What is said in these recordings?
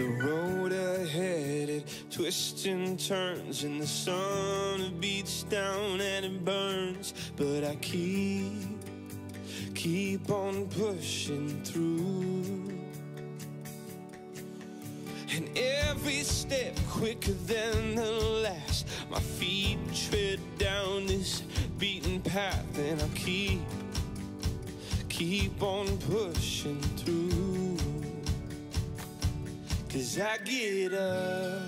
The road ahead, it twists and turns, and the sun beats down and it burns. But I keep on pushing through. And every step quicker than the last, my feet tread down this beaten path. And I keep on pushing through. 'Cause I get up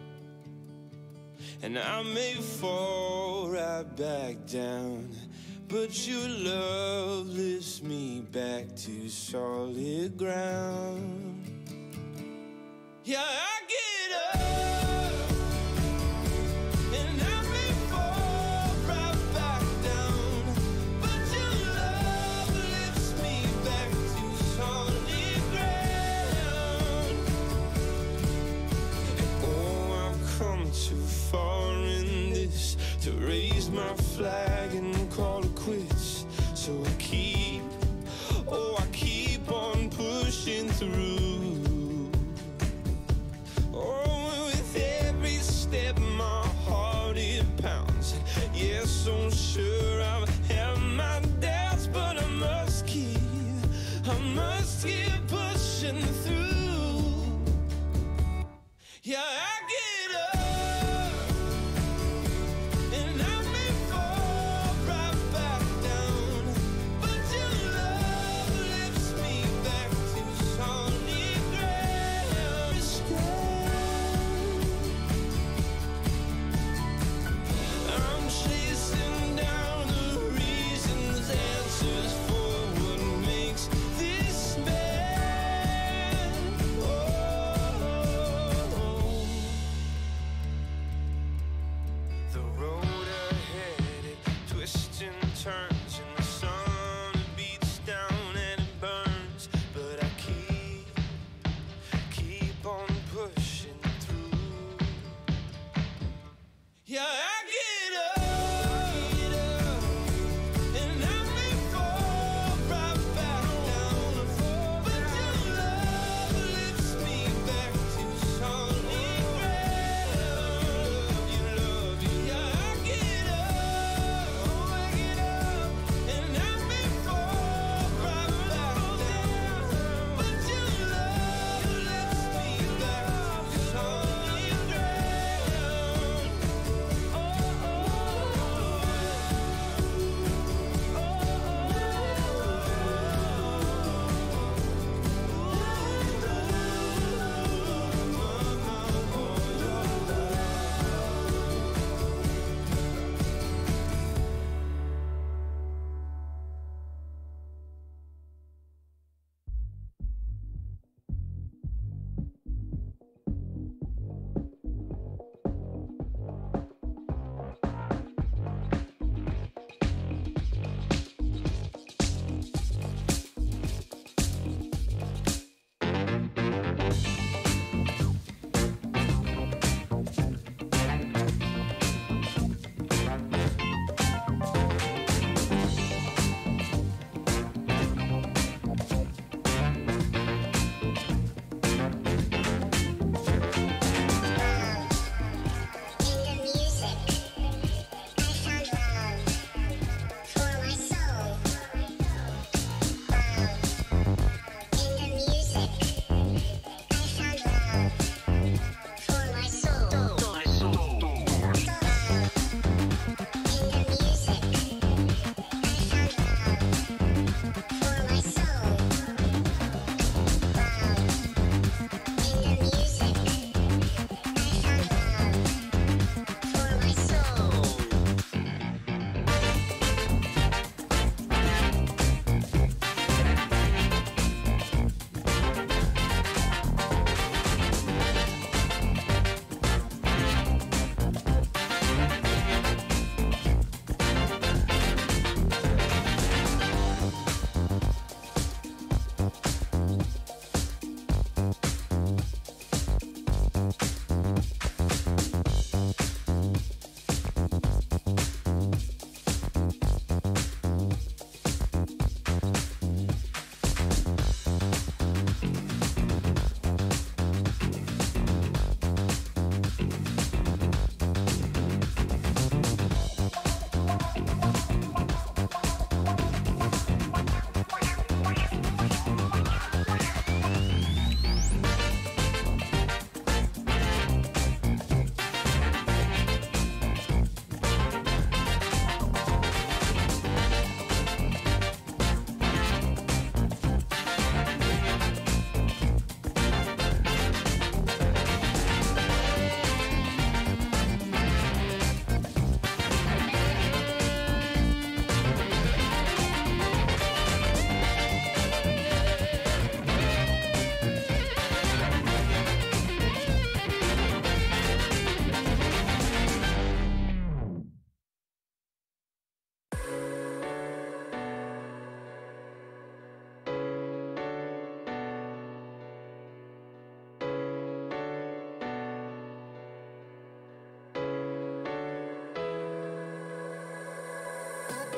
and I may fall right back down, but your love lifts me back to solid ground. Yeah, I get up and I may fall right back down, but your love lifts me back to solid ground. And oh, I've come too far in this to raise my flag and call it quits. So I keep on pushing through. Oh, with every step my heart it pounds. Yes, so sure I've had my doubts, but I must keep pushing through. Yeah, I get up and I may fall right back down, but your love lifts me back to solid ground. I'm chasing down the reasons, answers for what makes this man. Oh, the road ahead, it twists and turns, and the sun beats down and it burns. But I keep on pushing through. Yeah, I get up and I may fall right back down, but your love lifts me back to solid ground. Love you. Yeah, I get up and I may fall right back down, but your love lifts me back to solid ground. Oh,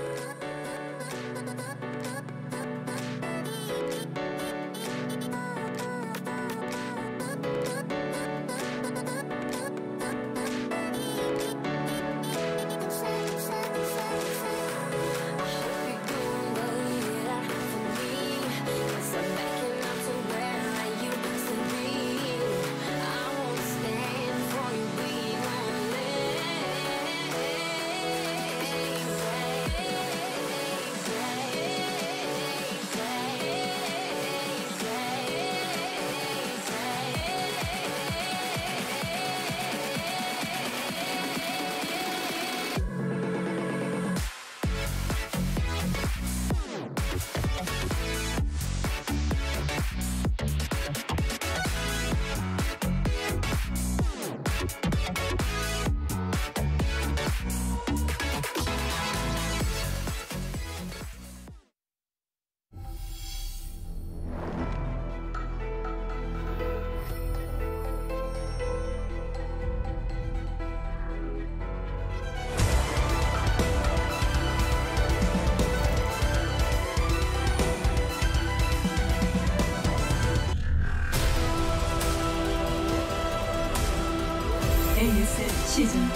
AS 시즌 10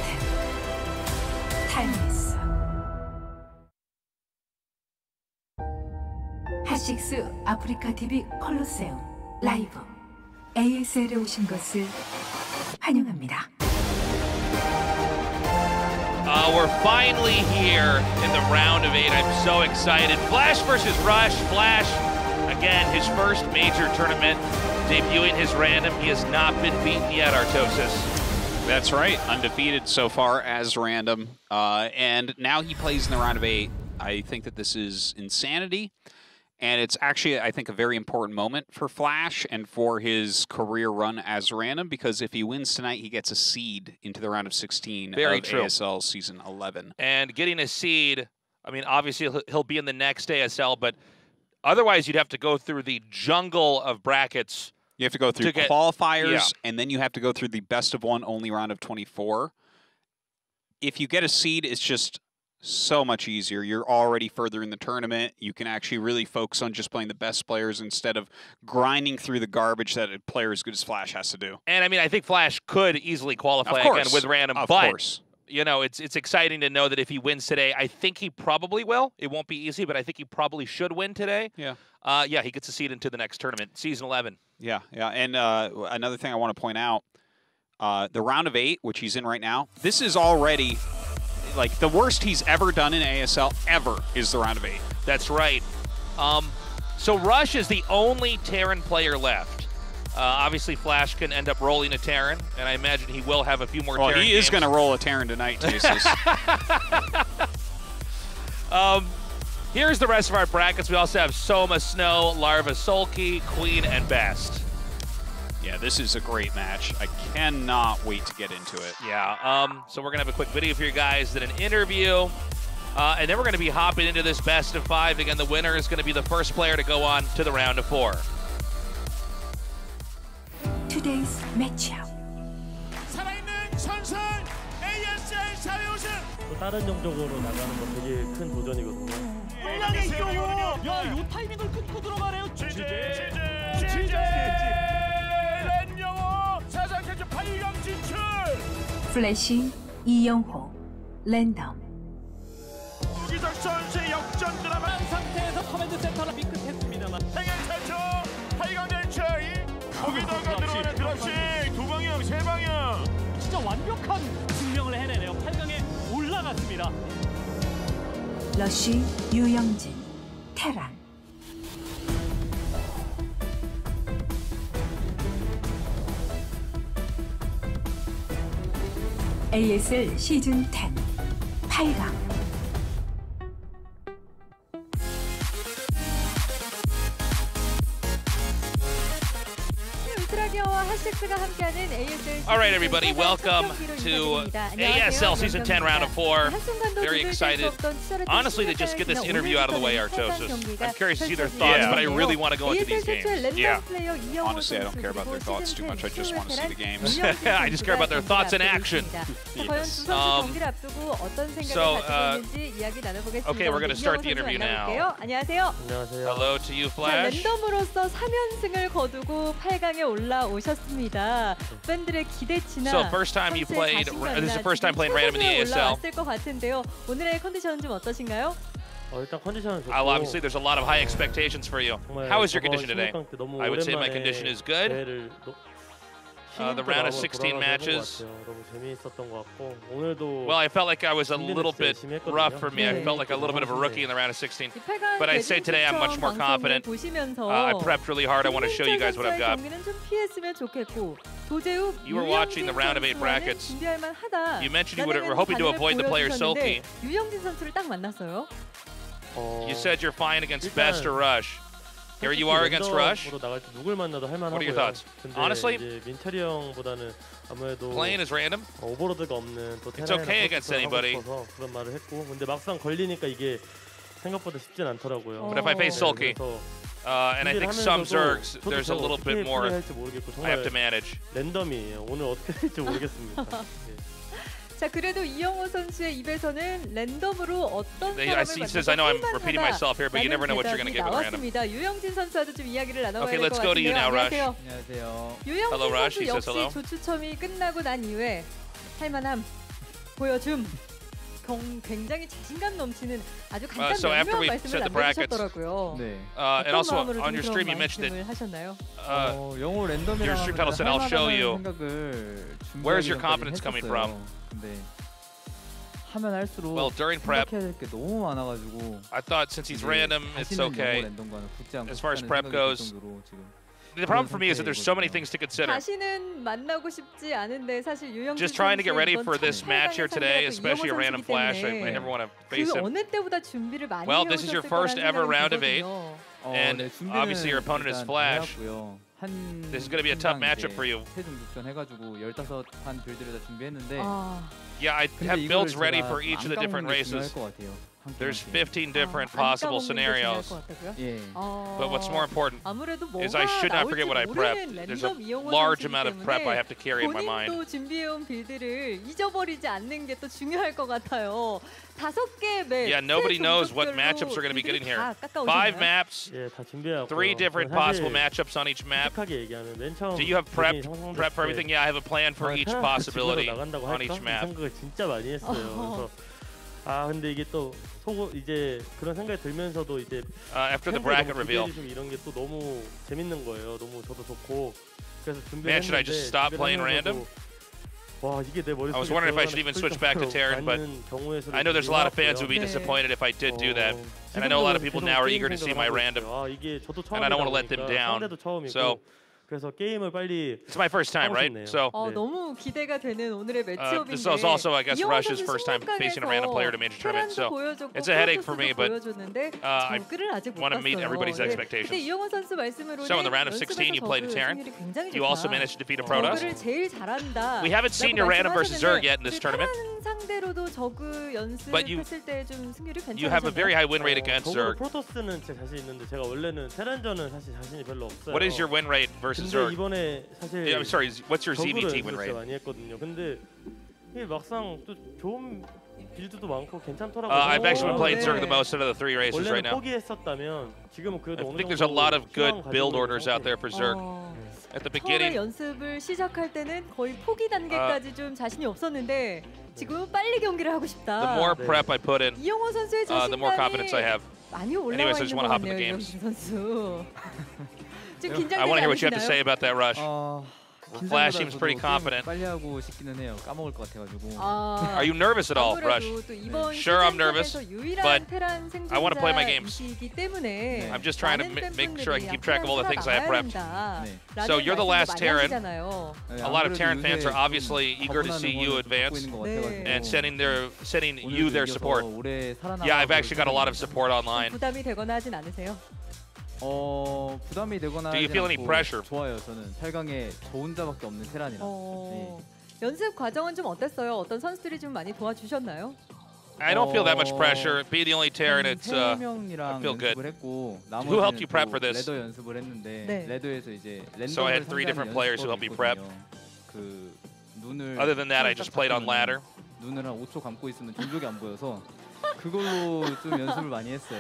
타임레스 핫식스 아프리카 TV 콜로세움 라이브 ASL에 오신 것을 환영합니다. We're finally here in the round of 8. I'm so excited. Flash versus Rush. Flash, again, his first major tournament, debuting his random. He has not been beaten yet, Artosis. That's right, undefeated so far as random. And now he plays in the round of 8. I think that this is insanity. And it's actually, I think, a very important moment for Flash and for his career run as random, because if he wins tonight, he gets a seed into the round of 16 Very of true. ASL Season 11. And getting a seed, I mean, obviously he'll be in the next ASL, but otherwise you'd have to go through the jungle of brackets. You have to go through to get- qualifiers, yeah. and then you have to go through the best of one only round of 24. If you get a seed, it's just so much easier. You're already further in the tournament. You can actually really focus on just playing the best players instead of grinding through the garbage that a player as good as Flash has to do. And I mean, I think Flash could easily qualify Of course. again with random, Of but course. you know, it's exciting to know that if he wins today, I think he probably will. It won't be easy, but I think he probably should win today. Yeah. Yeah, he gets a seed into the next tournament, Season 11. Yeah, yeah. And another thing I want to point out, the round of 8, which he's in right now, this is already, like, the worst he's ever done in ASL ever is the round of 8. That's right. So Rush is the only Terran player left. Obviously, Flash can end up rolling a Terran, and I imagine he will have a few more Well, Terran he is games. going to roll a Terran tonight, Jesus. Here's the rest of our brackets. We also have Soma, Snow, Larva, Sulky, Queen, and Best. Yeah, this is a great match. I cannot wait to get into it. Yeah, so we're going to have a quick video for you guys, then an interview, and then we're going to be hopping into this best of 5. Again, the winner is going to be the first player to go on to the round of 4. Today's matchup. 살아있는 전설 ASL 자유우승 또 다른 영적으로 나가는 건 되게 큰 도전이거든요. 한량의 경우 요 타이밍을 끊고 들어가네요. 지제 랜영호 사상 최초 8강 진출 플래시 이영호 랜덤 우기적 선수의 역전 드라마 상태에서 커맨드 센터를 미끗했습니다만 생애 최초 8강 진출 거기다가 들어가는 드랍식 2방향 3방향 진짜 완벽한 증명을 해내네요. 8강에 올라갔습니다. 러쉬 유영진 테란 ASL 시즌 10 8강 울트라기어와 핫식스 댄스가 함께하는 ASL All right, everybody, welcome to ASL Season 10 Round of 4. Very excited. Honestly, to just get this interview out of the way, Artosis. I'm curious to see their thoughts, but I really want to go into these games. Yeah. Honestly, I don't care about their thoughts too much. I just want to see the games. I just care about their thoughts in action. Yes. Okay, we're going to start the interview now. 안녕하세요. Hello to you, Flash. 랜덤으로서 3연승을 거두고 8강에 올라오셨습니다. 팬들의 기대치나 So first time you played, this is the first time playing random in the ASL. 올라왔을 것 같은데요. 오늘의 컨디션은 좀 어떠신가요? 일단 컨디션은 좋고 Obviously, there's a lot of high expectations for you. 정말 How is your 저번 condition today? 16강 때 너무 I would say my 오랜만에 condition is good. 대회를 The round of 16 matches. 너무 재미있었던 것 같고 오늘도 Well, I felt like I was a little bit rough for me. I felt like a little bit of a rookie in the round of 16. But I say today I'm much more confident. I prepped really hard. I want to show you guys what I've got. You were watching the round of 8 brackets. You mentioned you were hoping to avoid the player Silky. 유영진 선수를 딱 만났어요. You said you're fine against Best or Rush. Here you are against Rush. 나갈 때 누굴 만나도 할 만하고요. What are your thoughts? 근데 Honestly, 이제 민철이 형보다는 아무래도 playing is random. 오버로드가 없는 또 It's okay against anybody. 그런 말을 했고 근데 막상 걸리니까 이게 생각보다 쉽진 않더라고요. But if I face Sulky, and I think some Zergs, there's a little bit more I have to manage. 랜덤이에요. 오늘 어떻게 될지 모르겠습니다. 자, 그래도 이영호 선수의 입에서는 랜덤으로 어떤 사람을 He says, I know I'm repeating myself here, but you never know what you're going to get with random. 나왔습니다. 유영진 선수와도 좀 이야기를 나눠봐야 Okay, 될 것 let's go to you 같은데요. now, Rush. 안녕하세요. 유영진 Hello, Rush. 선수 He says 역시 hello. 조추첨이 끝나고 난 이후에 할만함 보여줌. 굉장히 자신감 넘치는 아주 간단 So after we 명료한 말씀을 set the brackets, 남겨주셨더라고요. 네. And also 마음으로 on 좀 your 그런 stream you mentioned it. 말씀을 하셨나요? 영어 랜덤이라고 your stream title said, I'll show you. Where's your 생각을 confidence coming from? 근데 하면 할수록 Well, during prep, 생각해야 될 게 너무 많아가지고 I thought since he's random, it's okay. As far as prep goes, the problem for me is that there's so many things to consider. 다시는 만나고 싶지 않은데 사실 유영진 Just trying to get ready 선수의 for this 이번 match here today, 상대가 또 especially a 이영호 random 선수이기 Flash. I 때문에 never want to 그 face him. 어느 때보다 준비를 많이 Well, this is your 해오셨을 first 거라는 ever 생각이 round of 8. 들거든요. And obviously your opponent is Flash. This is going to be a tough matchup for you. 최종 득점 해가지고 15판 빌드를 다 준비했는데 Yeah, I have builds ready for each of the different races. There's 15 different possible scenarios. But what's more important is I should not forget what I prepped. There's a large amount of prep I have to carry in my mind. 본인도 준비해온 빌드를 잊어버리지 않는 게 또 중요할 것 같아요. 5개의 맵. Yeah, nobody knows what matchups we're going to be getting here. 5 maps, 예, 다 준비해왔고요. 3 different possible matchups on each map. 솔직하게 얘기하면 맨 처음 Do you have prep 상상됐을 for everything? Yeah, I have a plan for each possibility 나간다고 on 할까? each 이 map. 생각을 진짜 많이 했어요. 그래서 근데 이게 또 이제 그런 생각이 들면서도 이제 After the bracket reveal. 좀 이런 게 또 너무 재밌는 거예요. 너무 저도 좋고 그래서 Man, should I just stop playing random? 와, 이게 내 머릿속에 I was wondering if I should even switch back to Terran, but I know there's a lot of fans who would be disappointed if I did do that. And I know a lot of people now are eager to see my random. And I don't want to let them down. So 그래서 게임을 빨리 it's my first time, right? So 너무 기대가 되는 오늘의 매치업인데 this was also, I guess, Rush's first time facing a random player to major tournament. So it's a headache for me, but I want to meet everybody's expectations. So in the round of 16, you played a Terran. You also managed to defeat a Protoss. We haven't seen your random versus Zerg yet in this tournament. But you have a very high win rate against Zerg. 프로토스는 제 자신 있는데 제가 원래는 테란전은 사실 자신이 별로 없어요. What is your win rate versus 근데 Zerg? 이번에 사실 Yeah, I'm sorry, what's your ZVT win rate? 많이 했거든요. 근데 이게 막상 또 좋은 빌드도 많고 괜찮더라고요. I've actually been playing Zerg the most out of the 3 races right now. 포기했었다면 지금은 그래도 I think there's a lot of good build orders out there for Zerg. At the 처음에 beginning, 연습을 시작할 때는 거의 포기 단계까지 좀 자신이 없었는데 지금은 빨리 경기를 하고 싶다. the more prep I put in, 이영호 선수의 the more 자신감이 confidence I have. 많이 올라와 Anyways, I just 있는 wanna 것 hop in the 같네요, games. 이영진 선수. 좀 긴장되지 I want to hear what you have to say 않으시나요? about that Rush. Flash seems pretty confident. 빨리 하고 싶기는 해요. 까먹을 것 같아가지고. Are you nervous at all, Rush? 아무래도 또 이번 Sure, I'm nervous, 시즌에서 유일한 but 테란 I want to play my games. 생존자이시기 때문에 I'm just trying to 많은 make sure I can keep track of all the 팬분들이 things I have prepped. 살아남아야 So you're the 된다라는 last 말씀을 Terran. 많이 하시잖아요. A lot of Terran fans are obviously eager to see you advance and sending you their support. Yeah, I've actually got a lot of support online. 부담이 되거나 하진 않으세요? 부담이 되거나 Do you feel any 하진 않고 pressure? 좋아요. 저는 8강에 저 혼자밖에 없는 테란이라. 연습 과정은 좀 어땠어요? 어떤 선수들이 좀 많이 도와주셨나요? I don't feel that much pressure. Be the only Terran. It's 3명이랑 I feel good. 연습을 했고 Who helped you 나머지는 prep 또 for this? 레더 연습을 했는데 네. 레더에서 이제 랜덤을 So I had 3 different players who helped me prep. 그 눈을 Other than that, I just played on ladder. 눈을 한 5초 감고 있으면 종족이 안 보여서 그걸로 좀 연습을 많이 했어요.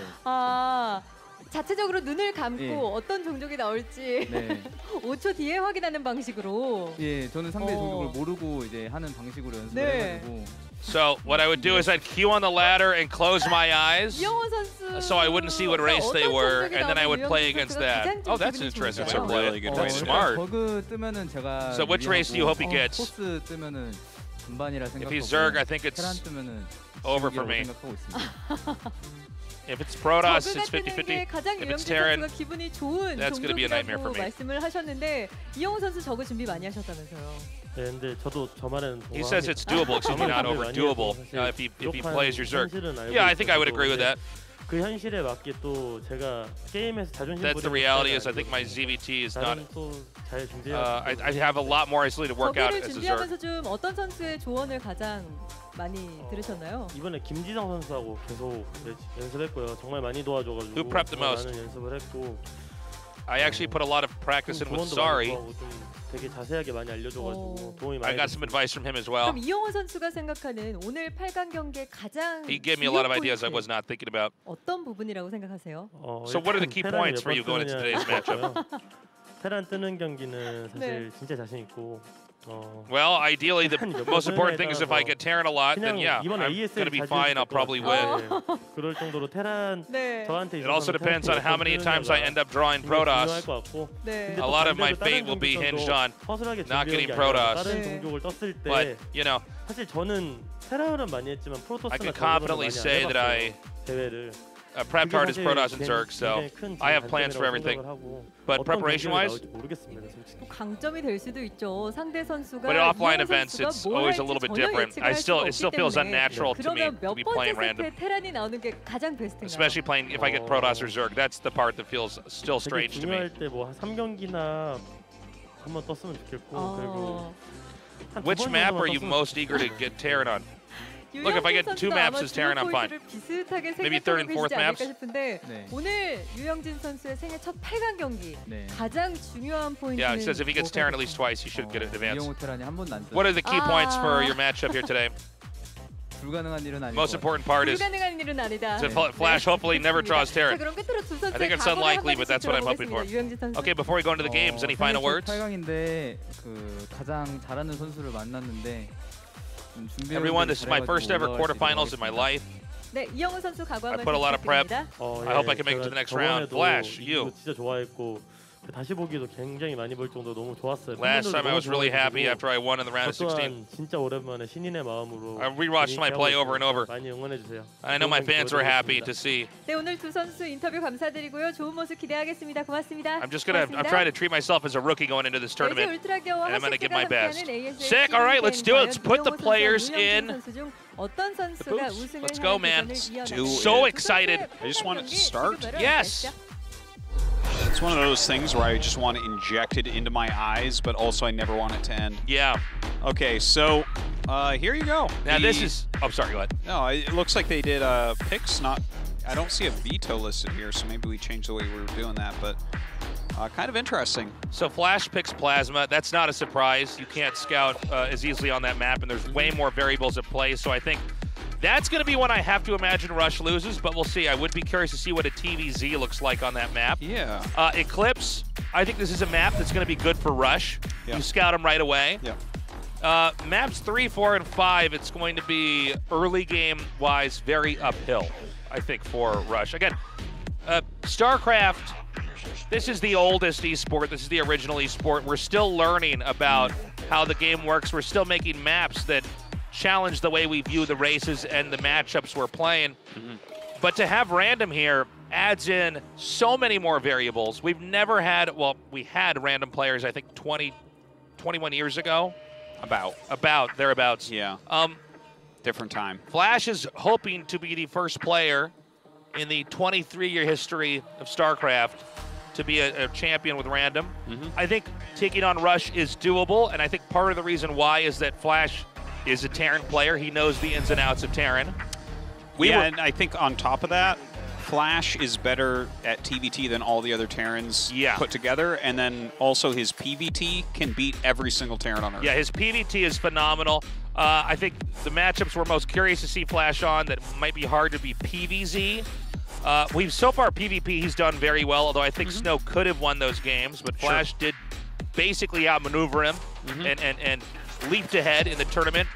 아, 자체적으로 눈을 감고 예. 어떤 종족이 나올지 네. 5초 뒤에 확인하는 방식으로. 예, 저는 상대 어. 종족을 모르고 이제 하는 방식으로 연습을 네. 해가지고. So what I would do is I'd queue on the ladder and close my eyes, 이영호 선수. so I wouldn't see what race they were, and then I would play against that. Oh, that's an interesting way to play it. That's smart. 버그 뜨면은 제가. So which race do you hope he gets? 포스 뜨면은 전반이라 If 생각하고. he's Zerg, I think 테란 it's 뜨면은 over for 지우개라고 me. 생각하고 있습니다. If it's Protoss, 버그가 it's 뜨는 게 50-50. 가장 If it's 유영진 Terran, 선수가 기분이 좋은 that's gonna be a nightmare for 종족이라고 me. 말씀을 하셨는데 이영호 선수 저거 준비 많이 하셨다면서요. 네, 근데 저도 저 말에는 he says it's doable. Excuse me, not over. Doable. If he plays your Zerg. Yeah, I think I would agree with that. 그 현실에 맞게 또 제가 게임에서 자존심 That's the reality. Is I think my ZVT is not. 또잘 준비해야 I have a lot more isolated workout 저거를 as a Zerg. 준비하면서 좀 어떤 선수의 조언을 가장 많이 들으셨나요? 이번에 김지성 선수하고 계속 연습했고요. 정말 많이 도와줘가지고 Who prepped the most? 많은 연습을 했고 I actually put a lot of practice in with 조언도 많이 Sari. 구하고 좀 되게 자세하게 많이 알려줘가지고 도움이 I 많이 got some 됐습니다. advice from him as well. 그럼 이영호 선수가 생각하는 오늘 8강 경기의 가장 He gave me a lot of 주요 ideas I 포인트, was not thinking about. 어떤 부분이라고 생각하세요? So what are the key 테란이 points 몇 for you 번 going into 뜨느냐에 today's matchup? 따라서요. 테란 뜨는 경기는 사실 네. 진짜 자신 있고 Well, ideally, the most important thing is if I get Terran a lot, then 그냥 yeah, 이번 I'm ASL going to be 자주 fine. 했을 I'll 것 probably 같아요. win. 네. 그럴 정도로 테란 네. 저한테 It also depends on how many times I end up drawing 중요할 Protoss. 것 같고 네. A lot of my fate will be hinged on not getting Protoss. 다른 네. 종족을 떴을 때 But, you know, 사실 저는 테란은 많이 했지만 I can 프로토스나 confidently say that I 대회를 prepped hard as Protoss and Zerg, so I have plans for everything. But preparation-wise, 모르겠습니다, 솔직히. 또 강점이 될 수도 있죠. 상대 선수가 but in offline 이영호 events, 선수가 it's 뭘 always a 할지 little bit 전혀 different. 예측할 수가 It still 없기 feels 때문에 unnatural to me 그러면 몇 to be 번째 playing random, 세트에 테란이 나오는 게 가장 베스트인가요? especially playing if I get Protoss or Zerg. That's the part that feels still 되게 strange to me. 중요할 때뭐 한 3경기나 한번 떴으면 좋겠고 그리고 한두 Which 번 map 정도만 are you 떴으면 most eager to get Terran on? Look, if I get 2 maps as Terran, I'm fine. 비슷하게 Maybe third and fourth 생각하고 계시지 않을까 maps? 싶은데 네. 오늘 유영진 선수의 생애 첫 8강 경기 네. 가장 중요한 포인트는 Yeah, it says if he gets Terran at 뭐가 least twice, he should get it in advance. 이영호 테란이 한 번도 안 What 떴어요. are the key points for your matchup here today? 불가능한 일은 아니고. Most important part is 불가능한 일은 아니다. to Flash hopefully never draws 자, Terran. 그럼 끝으로 두 선수의 I think it's 각오를 unlikely, 한마디씩 but that's what I'm hoping for. 들어보겠습니다. 유영진 선수. Okay, before we go into the games, any final words? 8강인데 그 가장 잘하는 선수를 만났는데 좀 준비를 Everyone, this is my 잘해가지고 first ever 올라갈 수 quarterfinals in my 있도록 life. 네, 이영호 선수 각오 I 한번 put a lot of prep. 부탁드립니다. I hope I can make it to the next round. Flash, you. 진짜 좋아했고 다시 보기도 굉장히 많이 볼 정도로 너무 좋았어요. Last time I was really happy after I won in the round of 저 16. 또한 진짜 오랜만에 신인의 마음으로 I rewatched my play over and over. 많이 응원해 주세요. I know my fans were happy to see. 네, 오늘 두 선수 인터뷰 감사드리고요. 좋은 모습 기대하겠습니다. 고맙습니다. I'm trying to treat myself as a rookie going into this tournament. 울트라겨와 and I'm gonna give my best. ASL Sick. All right, let's do it. Let's put the 이영호 players 선수와 in. 유영진 선수 중 어떤 선수가 booths. 우승을 Let's go, man. Do So it. excited. I just want it to start. Yes. It's one of those things where I just want it injected into my eyes, but also I never want it to end. Yeah. Okay, so here you go. Now this The- is. Oh, sorry. Go ahead. No, it looks like they did picks. Not, I don't see a veto listed here, so maybe we changed the way we were doing that. But kind of interesting. So Flash picks Plasma. That's not a surprise. You can't scout as easily on that map, and there's way more variables at play. So I think that's going to be one I have to imagine Rush loses, but we'll see. I would be curious to see what a TVZ looks like on that map. Yeah. Eclipse, I think this is a map that's going to be good for Rush. Yeah. You scout them right away. Yeah. Maps 3, 4, and 5, it's going to be early game-wise very uphill, I think, for Rush. Again, StarCraft, this is the oldest esport. This is the original esport. We're still learning about how the game works. We're still making maps that challenge the way we view the races and the matchups we're playing. But to have random here adds in so many more variables. We've never had, well, we had random players, I think 21 years ago. Thereabouts. Yeah. Different time. Flash is hoping to be the first player in the 23-year history of StarCraft to be a champion with random. I think taking on Rush is doable, and I think part of the reason why is that Flash is a Terran player. He knows the ins and outs of Terran. And I think on top of that, Flash is better at TVT than all the other Terrans put together, and then also his PVT can beat every single Terran on Earth. Yeah, his PVT is phenomenal. I think the matchups we're most curious to see Flash on that might be hard to be PVZ. So far PvP he's done very well, although I think Snow could have won those games, but Flash did basically outmaneuver him and leaped ahead in the tournament.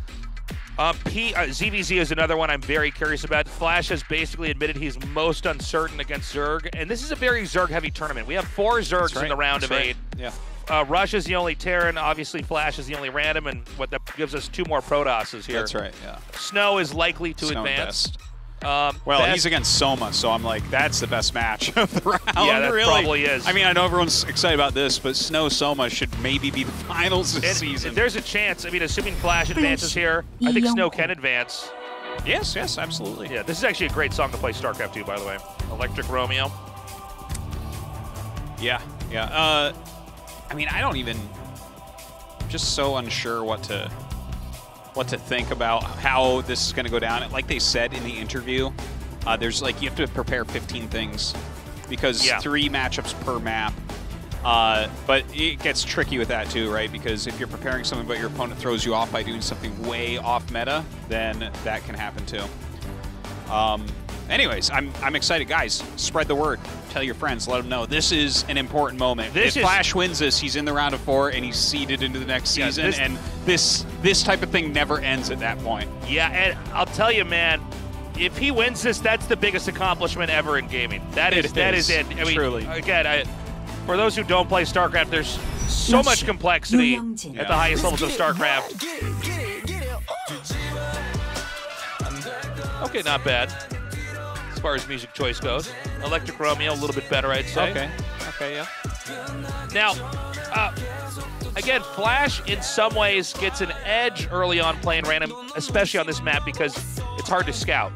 ZVZ is another one I'm very curious about. Flash has basically admitted he's most uncertain against Zerg, and this is a very Zerg-heavy tournament. We have 4 Zergs in the round of 8. Yeah. Rush is the only Terran. Obviously, Flash is the only random, and that gives us 2 more Protosses here. That's right, yeah. Snow is likely to Snow advance. Well, he's against Soma, so I'm like, that's the best match of the round. Yeah, that really. probably is. I mean, I know everyone's excited about this, but Snow Soma should maybe be the finals this season. There's a chance. I mean, assuming Flash advances here, I think Snow can advance. Yes, absolutely. Yeah, this is actually a great song to play StarCraft 2, by the way. Electric Romeo. Yeah. I mean, I don't even. I'm just so unsure what to think about how this is going to go down. Like they said in the interview, there's like you have to prepare 15 things because 3 matchups per map. But it gets tricky with that too, right? Because if you're preparing something but your opponent throws you off by doing something way off meta, then that can happen too. Anyways, I'm excited. Guys, spread the word. Tell your friends. Let them know. This is an important moment. If Flash wins this, he's in the round of 4 and he's seeded into the next season. And this type of thing never ends at that point. Yeah, and I'll tell you, man, if he wins this, that's the biggest accomplishment ever in gaming. That is it. I mean, truly. Again, for those who don't play StarCraft, there's so much complexity at the highest levels of StarCraft. Okay, not bad as far as music choice goes. Electric Romeo, a little bit better, I'd say. Okay, yeah. Now, again, Flash in some ways gets an edge early on playing random, especially on this map because it's hard to scout.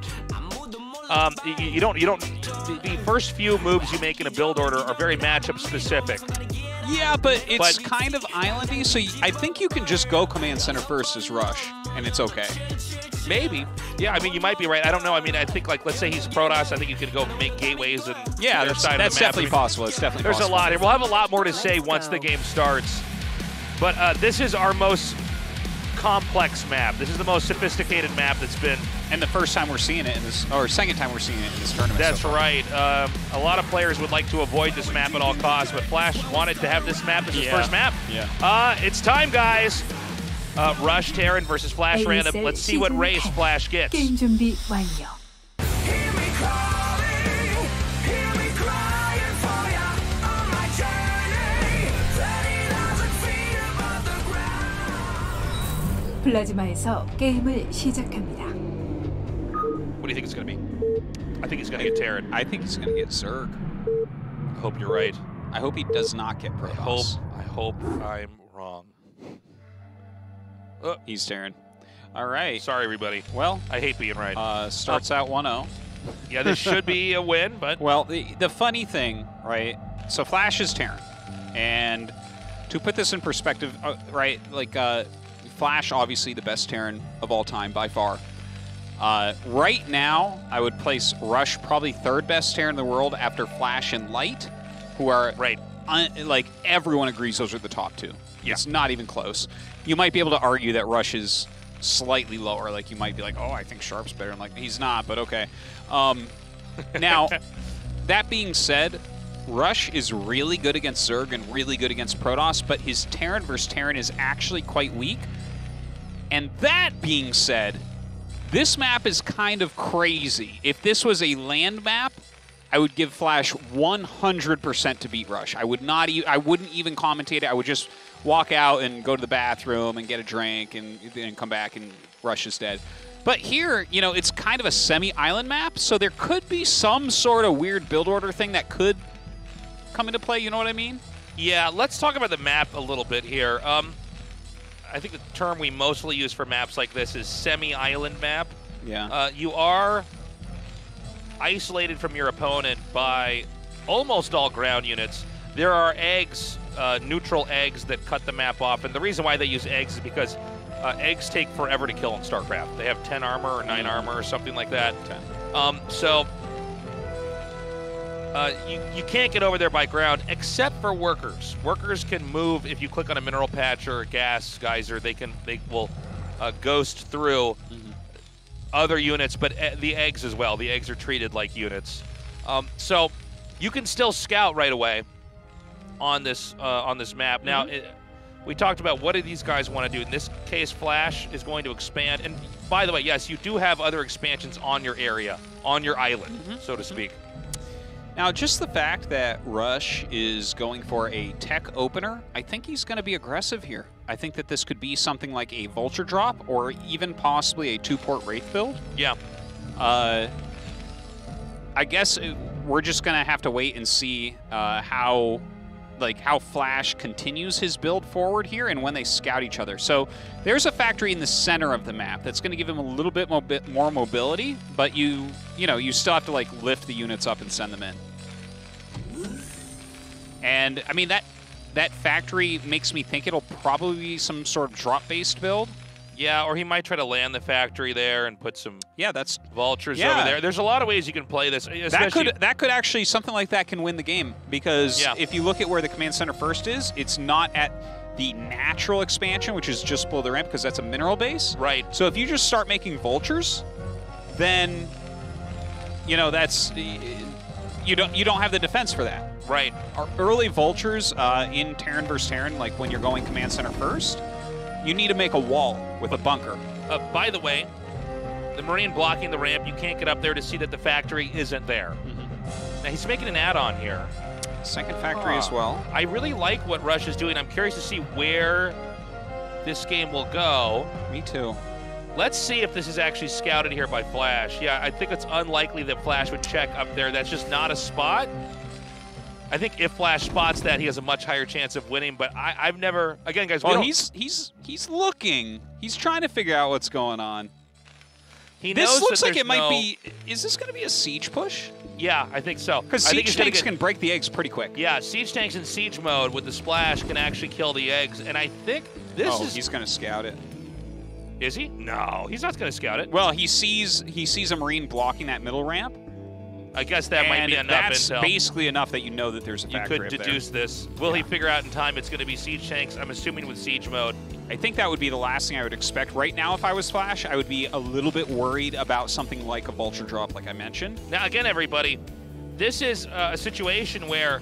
The first few moves you make in a build order are very matchup specific. Yeah, but it's kind of islandy, so I think you can just go command center first as Rush, and it's okay. Maybe. Yeah, I mean, you might be right. I don't know. I mean, I think, like, let's say he's Protoss. I think you could go make gateways and that's definitely possible. It's definitely possible. There's a lot here. We'll have a lot more to say once the game starts. But this is our most complex map. This is the most sophisticated map that's been. And the first time we're seeing it in this, or second time we're seeing it in this tournament. That's right. A lot of players would like to avoid this map at all costs, but Flash wanted to have this map as his first map. Yeah. It's time, guys. Rush Terran versus Flash Random. Let's see what race Flash gets. 게임 준비 완료. 플라즈마에서 게임을 시작합니다. What do you think it's going to be? I think he's going to get Terran. I think he's going to get Zerg. I hope you're right. I hope he does not get Protoss. I hope I'm wrong. He's Terran. All right. Sorry, everybody. Well, I hate being right. Starts out 1-0. Yeah, this should be a win, but... Well, the funny thing, right, so Flash is Terran. And to put this in perspective, right, like Flash, obviously the best Terran of all time by far. Right now, I would place Rush probably 3rd best Terran in the world after Flash and Light, who are, like, everyone agrees those are the top 2. Yeah. It's not even close. You might be able to argue that Rush is slightly lower. Like, you might be like, oh, I think Sharp's better. I'm like, he's not, but okay. Now, that being said, Rush is really good against Zerg and really good against Protoss, but his Terran versus Terran is actually quite weak. And that being said, this map is kind of crazy. If this was a land map, I would give Flash 100% to beat Rush. I would not. I wouldn't even commentate it. I would just walk out and go to the bathroom and get a drink and then come back and Rush is dead. But here, you know, it's kind of a semi-island map, so there could be some sort of weird build order thing that could come into play. You know what I mean? Yeah. Let's talk about the map a little bit here. I think the term we mostly use for maps like this is semi-island map. Yeah. You are isolated from your opponent by almost all ground units. There are eggs, neutral eggs that cut the map off, and the reason why they use eggs is because eggs take forever to kill in StarCraft. They have 10 armor or 9 armor or something like that. 10. So you can't get over there by ground except for workers. Workers can move if you click on a mineral patch or a gas geyser. They will ghost through other units, but the eggs as well. The eggs are treated like units. So you can still scout right away on this map. Now, we talked about what do these guys want to do. In this case, Flash is going to expand. And by the way, yes, you do have other expansions on your area, on your island, so to speak. Now, just the fact that Rush is going for a tech opener, I think he's going to be aggressive here. I think that this could be something like a Vulture drop or even possibly a 2-port Wraith build. Yeah. I guess we're just going to have to wait and see how Flash continues his build forward here and when they scout each other. So there's a factory in the center of the map that's going to give him a little bit more mobility, but you still have to like lift the units up and send them in. And I mean that factory makes me think it'll probably be some sort of drop-based build. Yeah, or he might try to land the factory there and put some that's vultures over there. There's a lot of ways you can play this. That could actually, something like that can win the game, because if you look at where the command center first is, it's not at the natural expansion, which is just below the ramp, because that's a mineral base. Right. So if you just start making vultures, then that's you don't have the defense for that. Right. Our early vultures in Terran vs. Terran, like when you're going command center first, you need to make a wall with a bunker. By the way, the Marine blocking the ramp, you can't get up there to see that the factory isn't there. Now, he's making an add-on here. Second factory as well. I really like what Rush is doing. I'm curious to see where this game will go. Me too. Let's see if this is actually scouted here by Flash. Yeah, I think it's unlikely that Flash would check up there. That's just not a spot. I think if Flash spots that, he has a much higher chance of winning. But I've never, again, guys. Well, he's looking. He's trying to figure out what's going on. This looks like it might be. Is this going to be a siege push? Yeah, I think so. Because siege tanks can break the eggs pretty quick. Yeah, siege tanks in siege mode with the splash can actually kill the eggs. And I think this is. He's going to scout it. Is he? No, he's not going to scout it. Well, he sees a Marine blocking that middle ramp. I guess that might be enough that's intel. basically enough that you know that there's a factory You could up deduce there. this. Will he figure out in time it's going to be siege tanks? I'm assuming with siege mode. I think that would be the last thing I would expect. Right now, if I was Flash, I would be a little bit worried about something like a Vulture drop, like I mentioned. Now, again, everybody, this is a situation where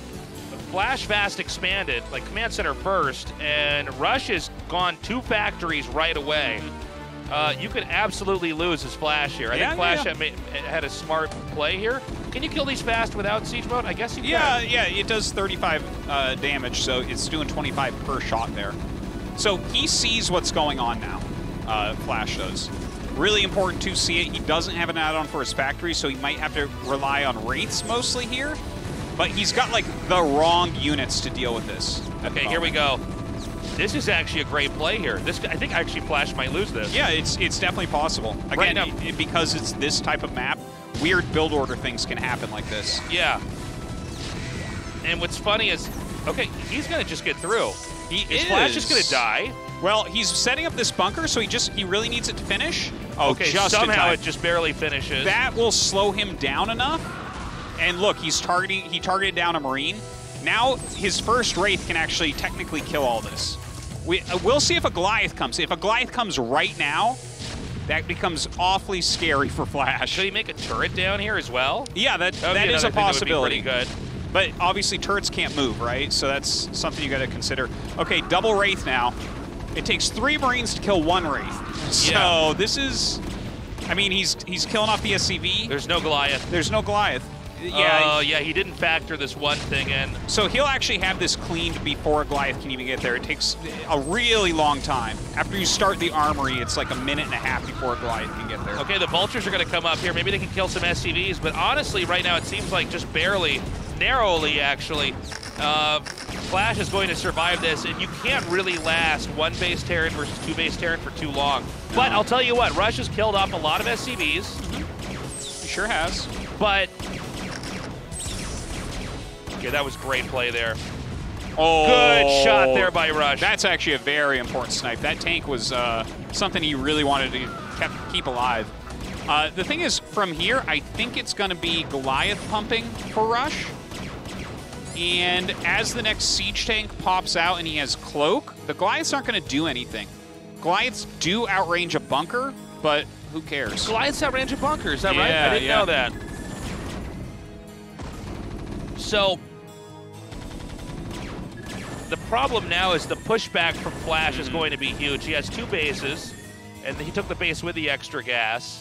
Flash Vast expanded, like Command Center first, and Rush has gone 2 factories right away. You could absolutely lose as Flash here. I think Flash had a smart play here. Can you kill these fast without siege mode? I guess you can. Yeah, it does 35 damage, so it's doing 25 per shot there. So he sees what's going on now, Flash does. Really important to see it. He doesn't have an add-on for his factory, so he might have to rely on Wraiths mostly here. But he's got, like, the wrong units to deal with this. Okay, here we go. This is actually a great play here. I think actually Flash might lose this. Yeah, it's definitely possible. Again, because it's this type of map, weird build order things can happen like this. Yeah. And what's funny is, okay, he's going to just get through. Is Flash just going to die? Well, he's setting up this bunker, so he really needs it to finish. Oh, okay, just somehow it just barely finishes. That will slow him down enough. And look, he targeted down a Marine. Now his first Wraith can actually technically kill all this. We'll see if a Goliath comes. If a Goliath comes right now, that becomes awfully scary for Flash. Should he make a turret down here as well? Yeah, that is a possibility. That would be pretty good. But obviously turrets can't move, right? So that's something you got to consider. Okay, double Wraith now. It takes 3 Marines to kill 1 Wraith. So this is, I mean, he's killing off the SCV. There's no Goliath. There's no Goliath. Yeah, yeah, he didn't factor this one thing in. So he'll actually have this cleaned before a Goliath can even get there. It takes a really long time. After you start the armory, it's like a minute and a half before a Goliath can get there. Okay, the Vultures are going to come up here. Maybe they can kill some SCVs, but honestly, right now it seems like just barely, narrowly actually, Flash is going to survive this, and you can't really last 1 base Terran versus 2 base Terran for too long. But I'll tell you what, Rush has killed off a lot of SCVs. He sure has. But Yeah, that was great play there. Oh, Good shot there by Rush. That's actually a very important snipe. That tank was something he really wanted to keep alive. The thing is, from here, I think it's going to be Goliath pumping for Rush. And as the next siege tank pops out and he has Cloak, the Goliaths aren't going to do anything. Goliaths do outrange a bunker, but who cares? Goliaths outrange a bunker, is that right? Yeah, I didn't know that. So, the problem now is the pushback from Flash is going to be huge. He has 2 bases, and he took the base with the extra gas.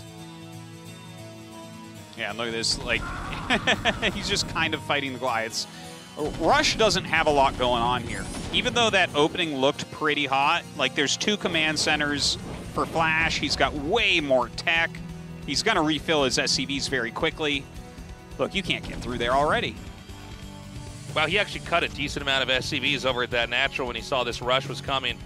Yeah, look at this. Like, he's just kind of fighting the Goliaths. Rush doesn't have a lot going on here. Even though that opening looked pretty hot, like there's 2 command centers for Flash. He's got way more tech. He's going to refill his SCVs very quickly. Look, you can't get through there already. Wow, he actually cut a decent amount of SCVs over at that natural when he saw this rush was coming.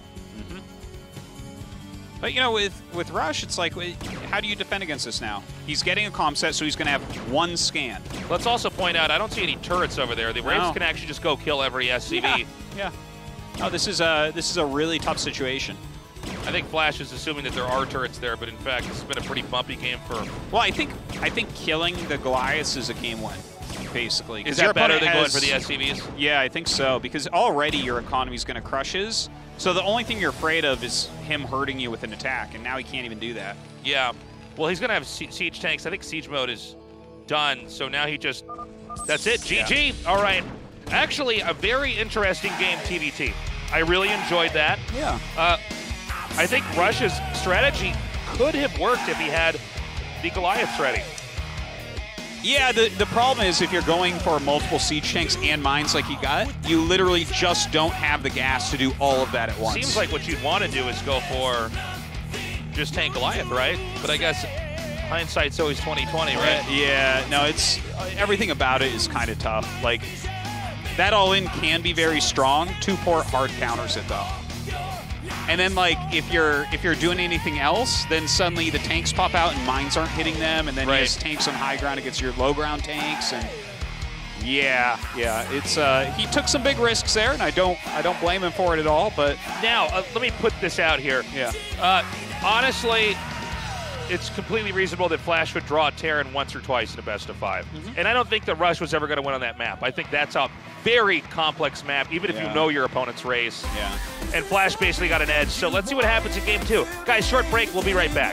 But, you know, with Rush, it's like, how do you defend against this now? He's getting a comm set, so he's going to have 1 scan. Let's also point out, I don't see any turrets over there. The Wraiths can actually just go kill every SCV. Yeah. Oh, this is a really tough situation. I think Flash is assuming that there are turrets there, but in fact, this has been a pretty bumpy game for... Well, I think killing the Goliaths is a game win, basically. Is that better than going for the SCVs? Yeah, I think so, because already your economy is going to crush his. So the only thing you're afraid of is him hurting you with an attack, and now he can't even do that. Yeah. Well, he's going to have siege tanks. I think siege mode is done, so now he just... That's it, GG. Yeah. All right. Actually, a very interesting game, TVT. I really enjoyed that. Yeah. I think Rush's strategy could have worked if he had the Goliaths ready. Yeah, the problem is if you're going for multiple siege tanks and mines like you got, you literally just don't have the gas to do all of that at once. Seems like what you'd want to do is go for just tank Goliath, right? But I guess hindsight's always 20/20, right? Yeah, no, it's everything about it is kind of tough. Like, that all-in can be very strong. 2 port hard counters it, though. And then, like, if you're doing anything else, then suddenly the tanks pop out and mines aren't hitting them, and then he has tanks on high ground against your low ground tanks, and yeah, it's he took some big risks there, and I don't blame him for it at all. But now let me put this out here. Yeah. Honestly, it's completely reasonable that Flash would draw a Terran once or twice in a best of 5, and I don't think that Rush was ever going to win on that map. I think that's a very complex map, even if you know your opponent's race. Yeah. And Flash basically got an edge. So let's see what happens in game 2. Guys, short break. We'll be right back.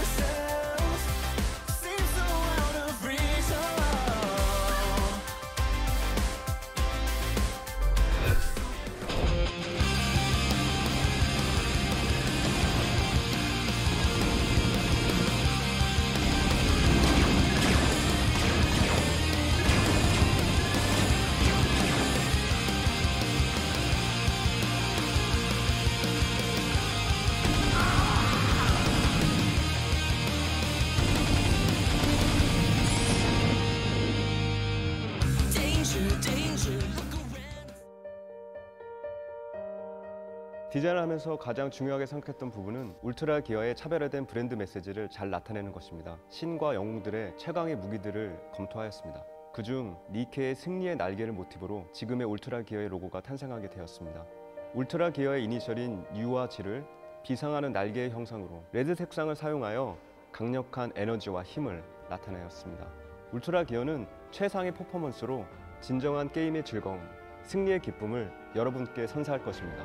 디자인을 하면서 가장 중요하게 생각했던 부분은 울트라 기어의 차별화된 브랜드 메시지를 잘 나타내는 것입니다. 신과 영웅들의 최강의 무기들을 검토하였습니다. 그중 니케의 승리의 날개를 모티브로 지금의 울트라 기어의 로고가 탄생하게 되었습니다. 울트라 기어의 이니셜인 U와 G를 비상하는 날개의 형상으로 레드 색상을 사용하여 강력한 에너지와 힘을 나타내었습니다. 울트라 기어는 최상의 퍼포먼스로 진정한 게임의 즐거움, 승리의 기쁨을 여러분께 선사할 것입니다.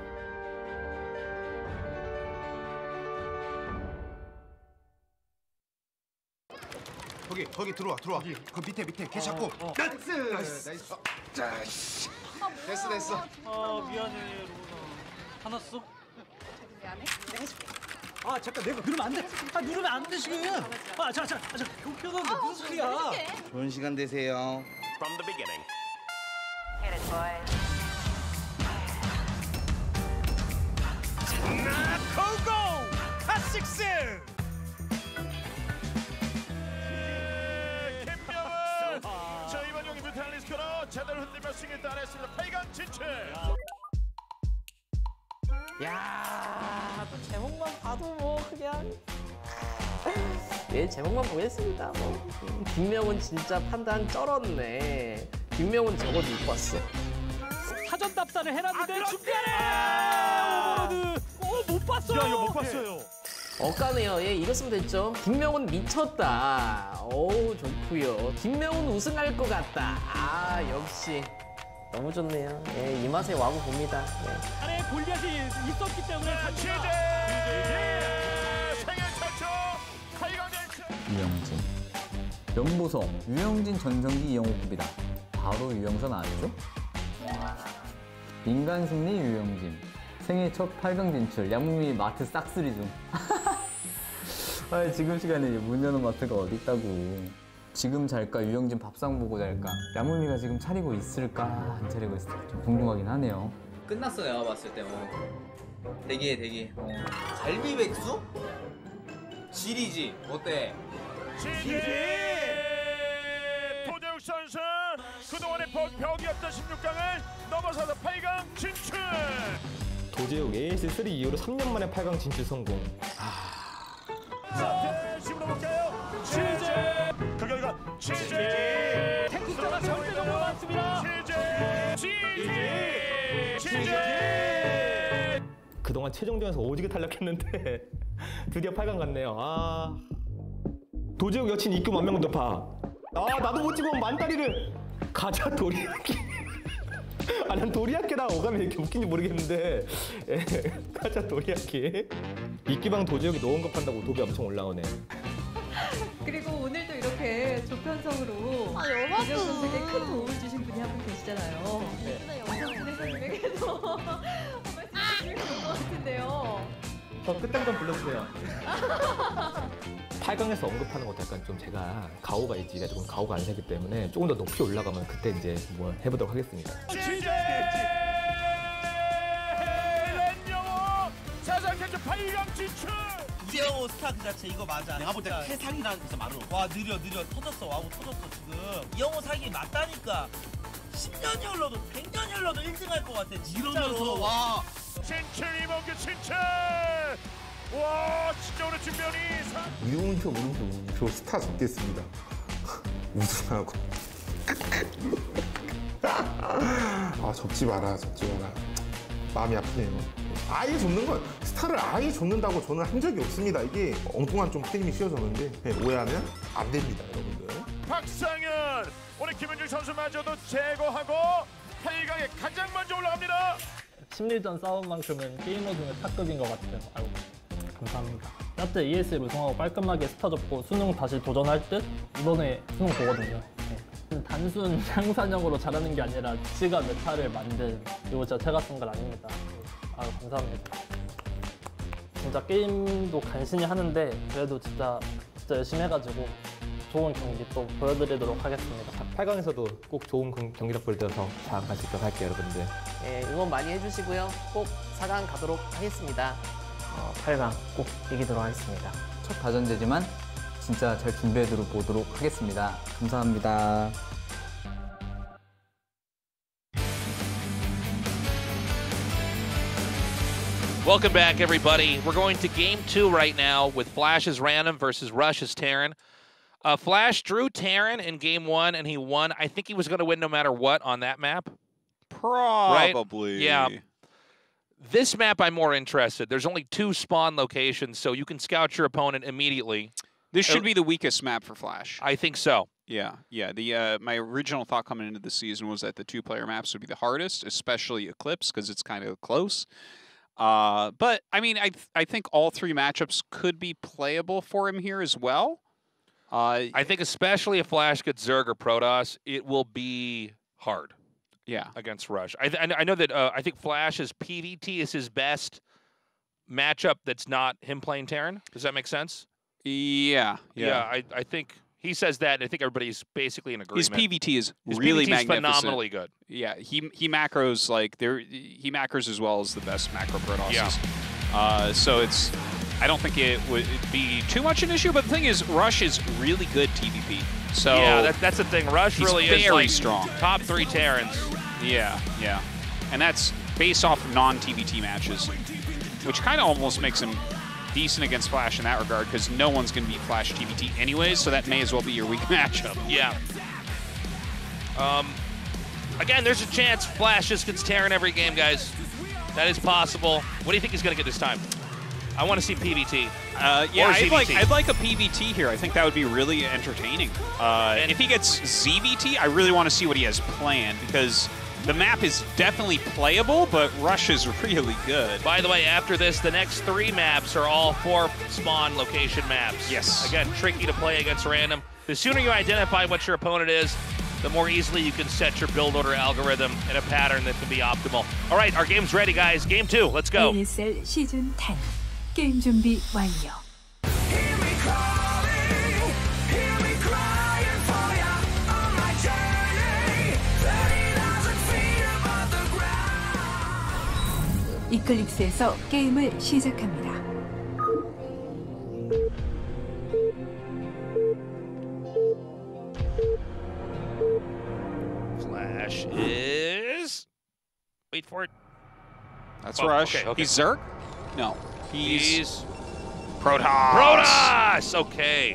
거기 들어와. 그 밑에 개 잡고. 나이스. 자, 씨. 됐어. 미안해, 로나. 화났어? 미안해. 내가 해줄게. 아, 잠깐 내가 누르면 안 돼. 누르면 안 돼, 지금. 자. 경쾌하게 무슨 소리야? 좋은 시간 되세요. From the beginning. Hit it, boys. 고고! 핫식스! 김명은! 자, 이번 경기 뮤탈리스크로 제대로 흔들며 승리를 따냈습니다. 8강 진출! 야, 또 제목만 봐도 뭐 그냥 제목만 보겠습니다. 김명은 진짜 판단 쩔었네. 김명훈 저거 입고 왔어. 사전 답사를 해놨는데 중간에 오버로드. 못 봤어요. 야, 이거 못 봤어요. 억까네요. 예, 이겼으면 됐죠. 김명훈 미쳤다. 어우, 좋고요. 김명훈 우승할 것 같다. 아, 역시 너무 좋네요. 예, 이 맛에 와보 봅니다. 예. 안에 골리앗이 있었기 때문에 생일 최초 8강 진출. 유영진. 연보성. 유영진 전성기 이영호급이다. 바로 유영선 아니죠? 인간 승리 유영진. 생애 첫 8강 진출. 야무미 마트 싹쓸이 중. 아, 지금 시간에 문 여는 마트가 어디 있다고. 지금 잘까? 유영진 밥상 보고 잘까? 야무미가 지금 차리고 있을까? 안 차리고 있을까? 좀 궁금하긴 하네요. 끝났어 내가 봤을 때. 대기해 대기. 갈비백수? 지리지 어때? 지지 도재욱 선수 그동안의 벽이었던 16강을 넘어서서 8강 진출. 도재욱 AS3 이후로 3년 만에 8강 진출 성공. 자, 팀으로 볼게요. 지지 그 결과 지지 텍스트가 절대적으로 많습니다. 지지 그동안 최종전에서 오지게 탈락했는데 드디어 8강 갔네요. 아, 도재욱 여친 입금 1000명 돌파. 아, 나도 못 찍으면 만다리를 가자 도리야끼. 아, 난 도리야끼랑 오감이 이렇게 웃긴지 모르겠는데, 예, 가자 도리야끼. 이끼방 도재욱이 노원 급한다고 도배 엄청 올라오네. 그리고 오늘도 이렇게 조편성으로 이정 선수에게 큰 도움을 주신 분이 한 분 계시잖아요. 영상분의 선생님에게도 말씀해 주실 것 같은데요. 저 끝 한 번 불러주세요. 8강에서 언급하는 것도 약간 좀 제가 가오가 있지, 조금 가오가 안 세기 때문에 조금 더 높이 올라가면 그때 이제 뭐 해보도록 하겠습니다. 지지 렌영호 사상 최초 8강 진출. 이영호 스타 그 자체 이거 맞아. 내가 볼 때 해상이라는 진짜 말로. 와 느려 터졌어. 와우 터졌어 지금. 이영호 사기 맞다니까. 10년이 흘러도 100년이 흘러도 1등 할 것 같아. 이러면서 와. 진출 이범규 진출. 와 진짜 오늘 준비하니 이동표 스타 잡겠습니다. 우승하고. 아, 접지 마라. 마음이 아프네요. 아예 접는 건 스타를 아예 접는다고 저는 한 적이 없습니다. 이게 엉뚱한 좀 프레임이 씌워졌는데, 네, 오해하면 안 됩니다, 여러분들. 박상현 오늘 김은중 선수마저도 제거하고 8강에 가장 먼저 올라갑니다. 심리전 싸움만큼은 게이머 중에 탑급인 것 같아요. 아이고, 감사합니다. 나때 ESL 우승하고 깔끔하게 스타 접고 수능 다시 도전할 듯 이번에 수능 보거든요. 네. 단순 향산형으로 잘하는 게 아니라 지가 메타를 만든, 이거 진짜 제가 쓴 건 아닙니다. 아유, 감사합니다. 진짜 게임도 간신히 하는데 그래도 진짜 열심히 해가지고 좋은 경기 또 보여드리도록 하겠습니다. 8강에서도 꼭 좋은 경기력 보여드려서 4강 갈 수 있도록 할게요, 여러분들. 예, 응원 많이 해주시고요. 꼭 4강 가도록 하겠습니다. 8강 꼭 이기도록 하겠습니다. 첫 다전제지만 진짜 잘 준비해 보도록 하겠습니다. 감사합니다. Welcome back, everybody. We're going to Game 2 right now with Flash's Random versus Rush's Terran. Flash drew Terran in Game 1, and he won. I think he was going to win no matter what on that map. Probably. Right? Yeah. This map, I'm more interested. There's only 2 spawn locations, so you can scout your opponent immediately. This should be the weakest map for Flash. I think so. Yeah. The my original thought coming into the season was that the 2-player maps would be the hardest, especially Eclipse, because it's kind of close. But I mean, I think all 3 matchups could be playable for him here as well. I think especially if Flash gets Zerg or Protoss, it will be hard. Yeah, against Rush. I know that I think Flash's PvT is his best matchup. That's not him playing Terran. Does that make sense? Yeah. I think he says that. And I think everybody's basically in agreement. His PvT is his really PvT is magnificent. phenomenally good. Yeah, he macros like he macros as well as the best macro Protosses. Yeah. So it's. I don't think it would be too much an issue, but the thing is, Rush is really good TVP. So yeah, that's the thing. Rush really is very like strong. Top 3 Terrans. Yeah. And that's based off non-TVT matches, which kind of almost makes him decent against Flash in that regard, because no one's going to beat Flash TVT anyways, so that may as well be your weak matchup. Yeah. Again, there's a chance Flash just gets Terran every game, guys. That is possible. What do you think he's going to get this time? I want to see PVT. Yeah, Or I'd like a PVT here. I think that would be really entertaining. If he gets ZVT, I really want to see what he has planned, because the map is definitely playable, but Rush is really good. By the way, after this, the next 3 maps are all 4 spawn location maps. Yes. Again, tricky to play against random. The sooner you identify what your opponent is, the more easily you can set your build order algorithm in a pattern that can be optimal. All right, our game's ready, guys. Game 2, let's go. ASL 시즌 10 게임 준비 완료. 이클립스에서 게임을 시작합니다. Flash is... Wait for it. That's Oh, Rush. okay, okay. He's Zerg? No. He's... Protoss. Protoss! Okay.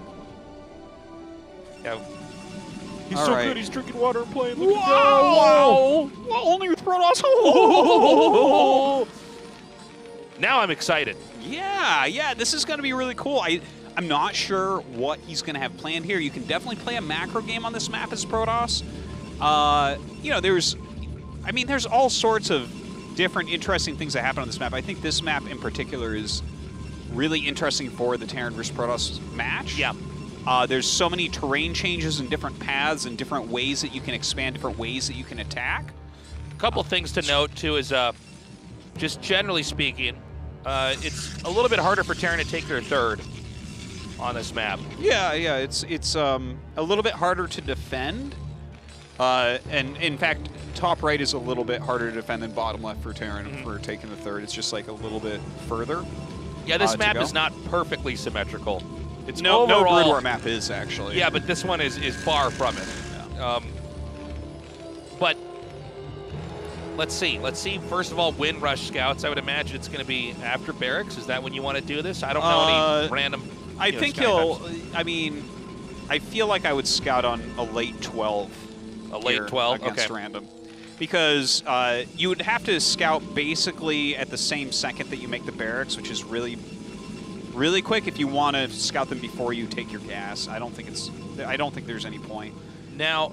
Yeah. He's so good, he's drinking water and playing. Look at that. Wow! Only with Protoss. Now I'm excited. Yeah, this is going to be really cool. I'm not sure what he's going to have planned here. You can definitely play a macro game on this map as Protoss. You know, there's all sorts of different interesting things that happen on this map. I think this map in particular is really interesting for the Terran versus Protoss match. Yeah. There's so many terrain changes and different paths and different ways that you can expand, different ways that you can attack. A couple things to note, too, is just generally speaking, it's a little bit harder for Terran to take their third on this map. Yeah, it's a little bit harder to defend. And in fact, top right is a little bit harder to defend than bottom left for Terran for taking the third. It's just like a little bit further. Yeah, this map to is go. not perfectly symmetrical. It's No overall, Brood War map is, actually. Yeah, but this one is far from it. Yeah. But let's see. First of all, when Rush scouts, I would imagine it's going to be after Barracks. Is that when you want to do this? I don't know any random. I think he'll. I mean, I feel like I would scout on a late 12. A late 12 against okay. random, because you would have to scout basically at the same second that you make the barracks, which is really quick. If you want to scout them before you take your gas, I don't think there's any point. Now,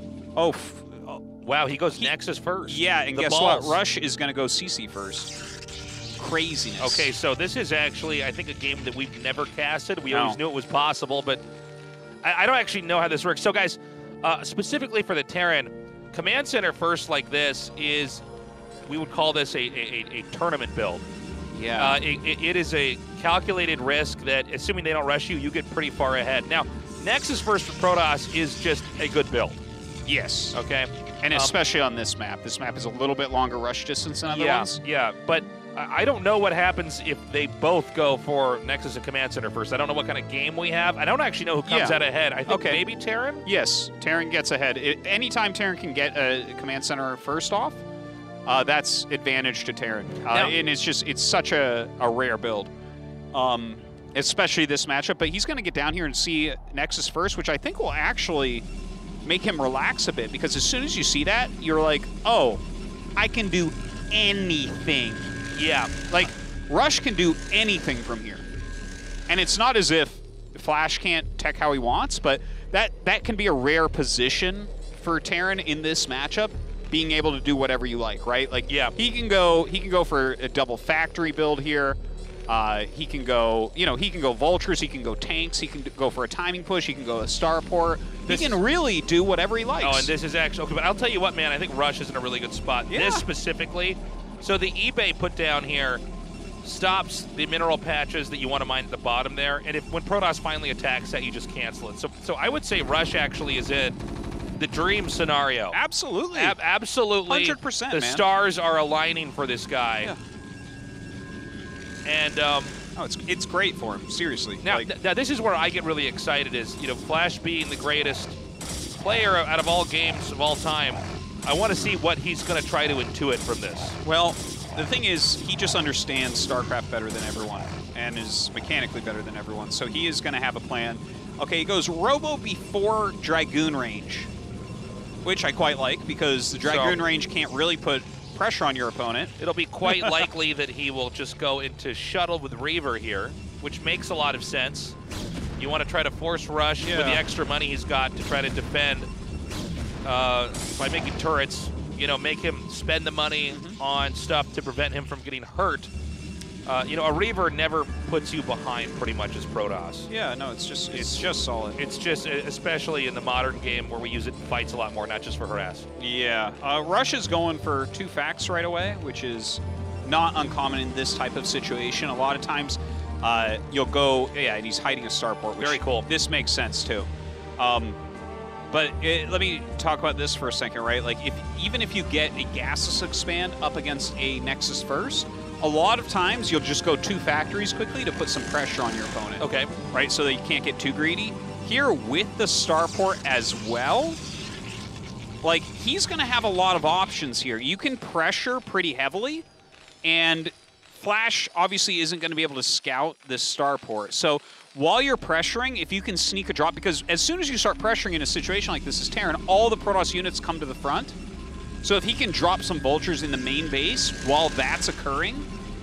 wow, he goes Nexus first. Yeah, and The guess balls. what? Rush is going to go CC first. Craziness. Okay, so this is actually, I think, a game that we've never casted. We No. always knew it was possible, but I don't actually know how this works. So, guys, specifically for the Terran, Command Center first like this is, we would call this a tournament build. Yeah. It is a calculated risk that, assuming they don't rush you, you get pretty far ahead. Now, Nexus first for Protoss is just a good build. Yes. Okay. And especially on this map. This map is a little bit longer rush distance than other ones. Yeah, but I don't know what happens if they both go for Nexus and Command Center first. I don't know what kind of game we have. I don't actually know who comes out ahead. I think maybe Terran? Yes, Terran gets ahead. Anytime Terran can get a Command Center first off, that's advantage to Terran. And it's such a rare build, especially this matchup. But he's going to get down here and see Nexus first, which I think will actually make him relax a bit, because as soon as you see that, you're like, oh, I can do anything. Yeah, like Rush can do anything from here. And it's not as if Flash can't tech how he wants, but that can be a rare position for Terran in this matchup, being able to do whatever you like, right? Like, yeah, he can go for a double factory build here. He can go vultures, he can go tanks, he can go for a timing push, he can go a starport. He can really do whatever he likes. Oh, and this is actually, okay, but I'll tell you what, man, I think Rush is in a really good spot. Yeah. This specifically, so the eBay put down here stops the mineral patches that you want to mine at the bottom there, and when Protoss finally attacks that, you just cancel it. So I would say Rush actually is in the dream scenario. Absolutely. Absolutely. 100%, The man. stars are aligning for this guy. Yeah. And it's great for him, seriously. Now, now this is where I get really excited. Is Flash being the greatest player out of all games of all time. I want to see what he's going to try to intuit from this. Well, the thing is, he just understands StarCraft better than everyone and is mechanically better than everyone. So he is going to have a plan. Okay, he goes Robo before Dragoon range. which I quite like because the Dragoon range can't really put pressure on your opponent. It'll be quite likely that he will just go into shuttle with Reaver here, which makes a lot of sense. You want to try to force Rush with the extra money he's got to try to defend by making turrets. You know, make him spend the money on stuff to prevent him from getting hurt. You know, a Reaver never puts you behind pretty much as Protoss. Yeah, no, it's just solid. It's just, especially in the modern game where we use it in fights a lot more, not just for harass. Yeah, Rush is going for 2 facts right away, which is not uncommon in this type of situation. A lot of times you'll go, and he's hiding a starport. Very cool. This makes sense too. But let me talk about this for a second, right? Like, even if you get a gaseous expand up against a Nexus first, a lot of times you'll just go 2 factories quickly to put some pressure on your opponent. Okay. Right, so that you can't get too greedy. Here, with the starport as well, like, he's going to have a lot of options here. You can pressure pretty heavily, and Flash obviously isn't going to be able to scout this starport. So while you're pressuring, if you can sneak a drop, because as soon as you start pressuring in a situation like this as Terran, all the Protoss units come to the front. So if he can drop some vultures in the main base while that's occurring,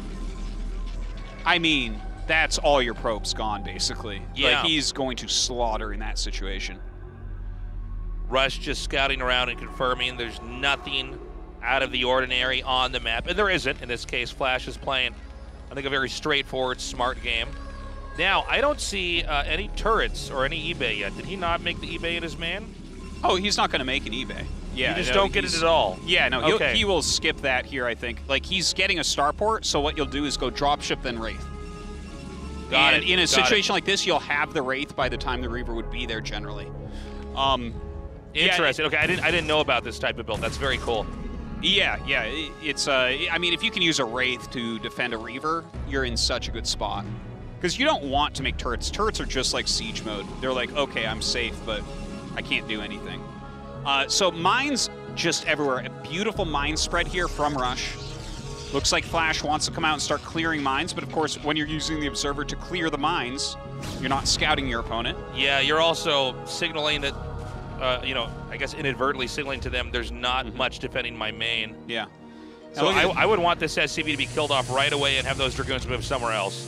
I mean, that's all your probes gone, basically. Yeah. Like, he's going to slaughter in that situation. Rush just scouting around and confirming there's nothing out of the ordinary on the map. And there isn't. In this case, Flash is playing, I think, a very straightforward, smart game. Now, I don't see any turrets or any eBay yet. Did he not make the eBay in his man? Oh, he's not going to make an eBay. Yeah, you just don't get it at all. Yeah, no, okay. he will skip that here, I think. Like, he's getting a starport, so what you'll do is go dropship, then Wraith. Got and it. in a situation like this, you'll have the Wraith by the time the Reaver would be there generally. Interesting. Okay, I didn't know about this type of build. That's very cool. Yeah, it's I mean, if you can use a Wraith to defend a Reaver, you're in such a good spot. Because you don't want to make turrets. Turrets are just like siege mode. They're like, okay, I'm safe, but I can't do anything. So mines just everywhere. A beautiful mine spread here from Rush. Looks like Flash wants to come out and start clearing mines, but of course, when you're using the Observer to clear the mines, you're not scouting your opponent. Yeah, you're also signaling that, you know, I guess inadvertently signaling to them there's not much defending my main. Yeah. So I would want this SCV to be killed off right away and have those Dragoons move somewhere else.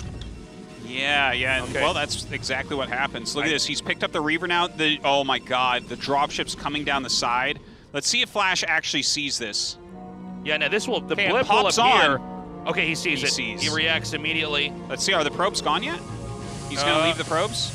Yeah, okay. Well, that's exactly what happens. Look at this. He's picked up the Reaver now. Oh, my God. The dropship's coming down the side. Let's see if Flash actually sees this. Yeah, now this will, the okay, blip will appear. On. Okay, he sees it. He reacts immediately. Let's see, are the probes gone yet? He's going to leave the probes?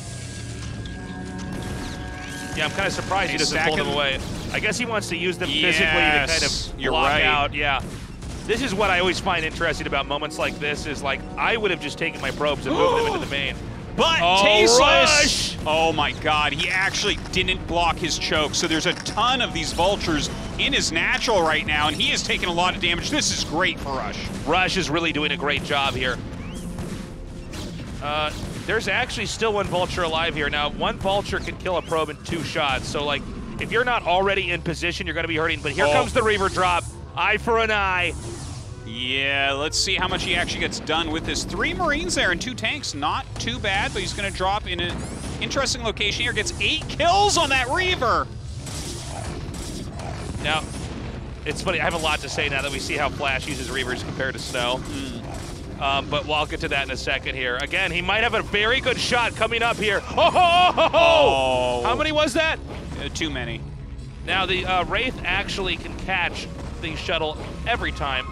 Yeah, I'm kind of surprised he doesn't pull them away. I guess he wants to use them physically to kind of block out. Yeah. This is what I always find interesting about moments like this is, like, I would have just taken my probes and moved them into the main. But Tasteless! Oh my God, he actually didn't block his choke. So there's a ton of these vultures in his natural right now, and he has taken a lot of damage. This is great for Rush. Rush is really doing a great job here. There's actually still one vulture alive here. Now, one vulture can kill a probe in 2 shots. So, like, if you're not already in position, you're going to be hurting. But here comes the Reaver drop. Eye for an eye. Yeah, let's see how much he actually gets done with this. 3 Marines there and 2 tanks. Not too bad, but he's going to drop in an interesting location here. Gets 8 kills on that Reaver. Now, it's funny. I have a lot to say now that we see how Flash uses Reavers compared to Snow. But I'll get to that in a second here. Again, he might have a very good shot coming up here. Oh! How many was that? Too many. Now, the Wraith actually can catch the shuttle every time.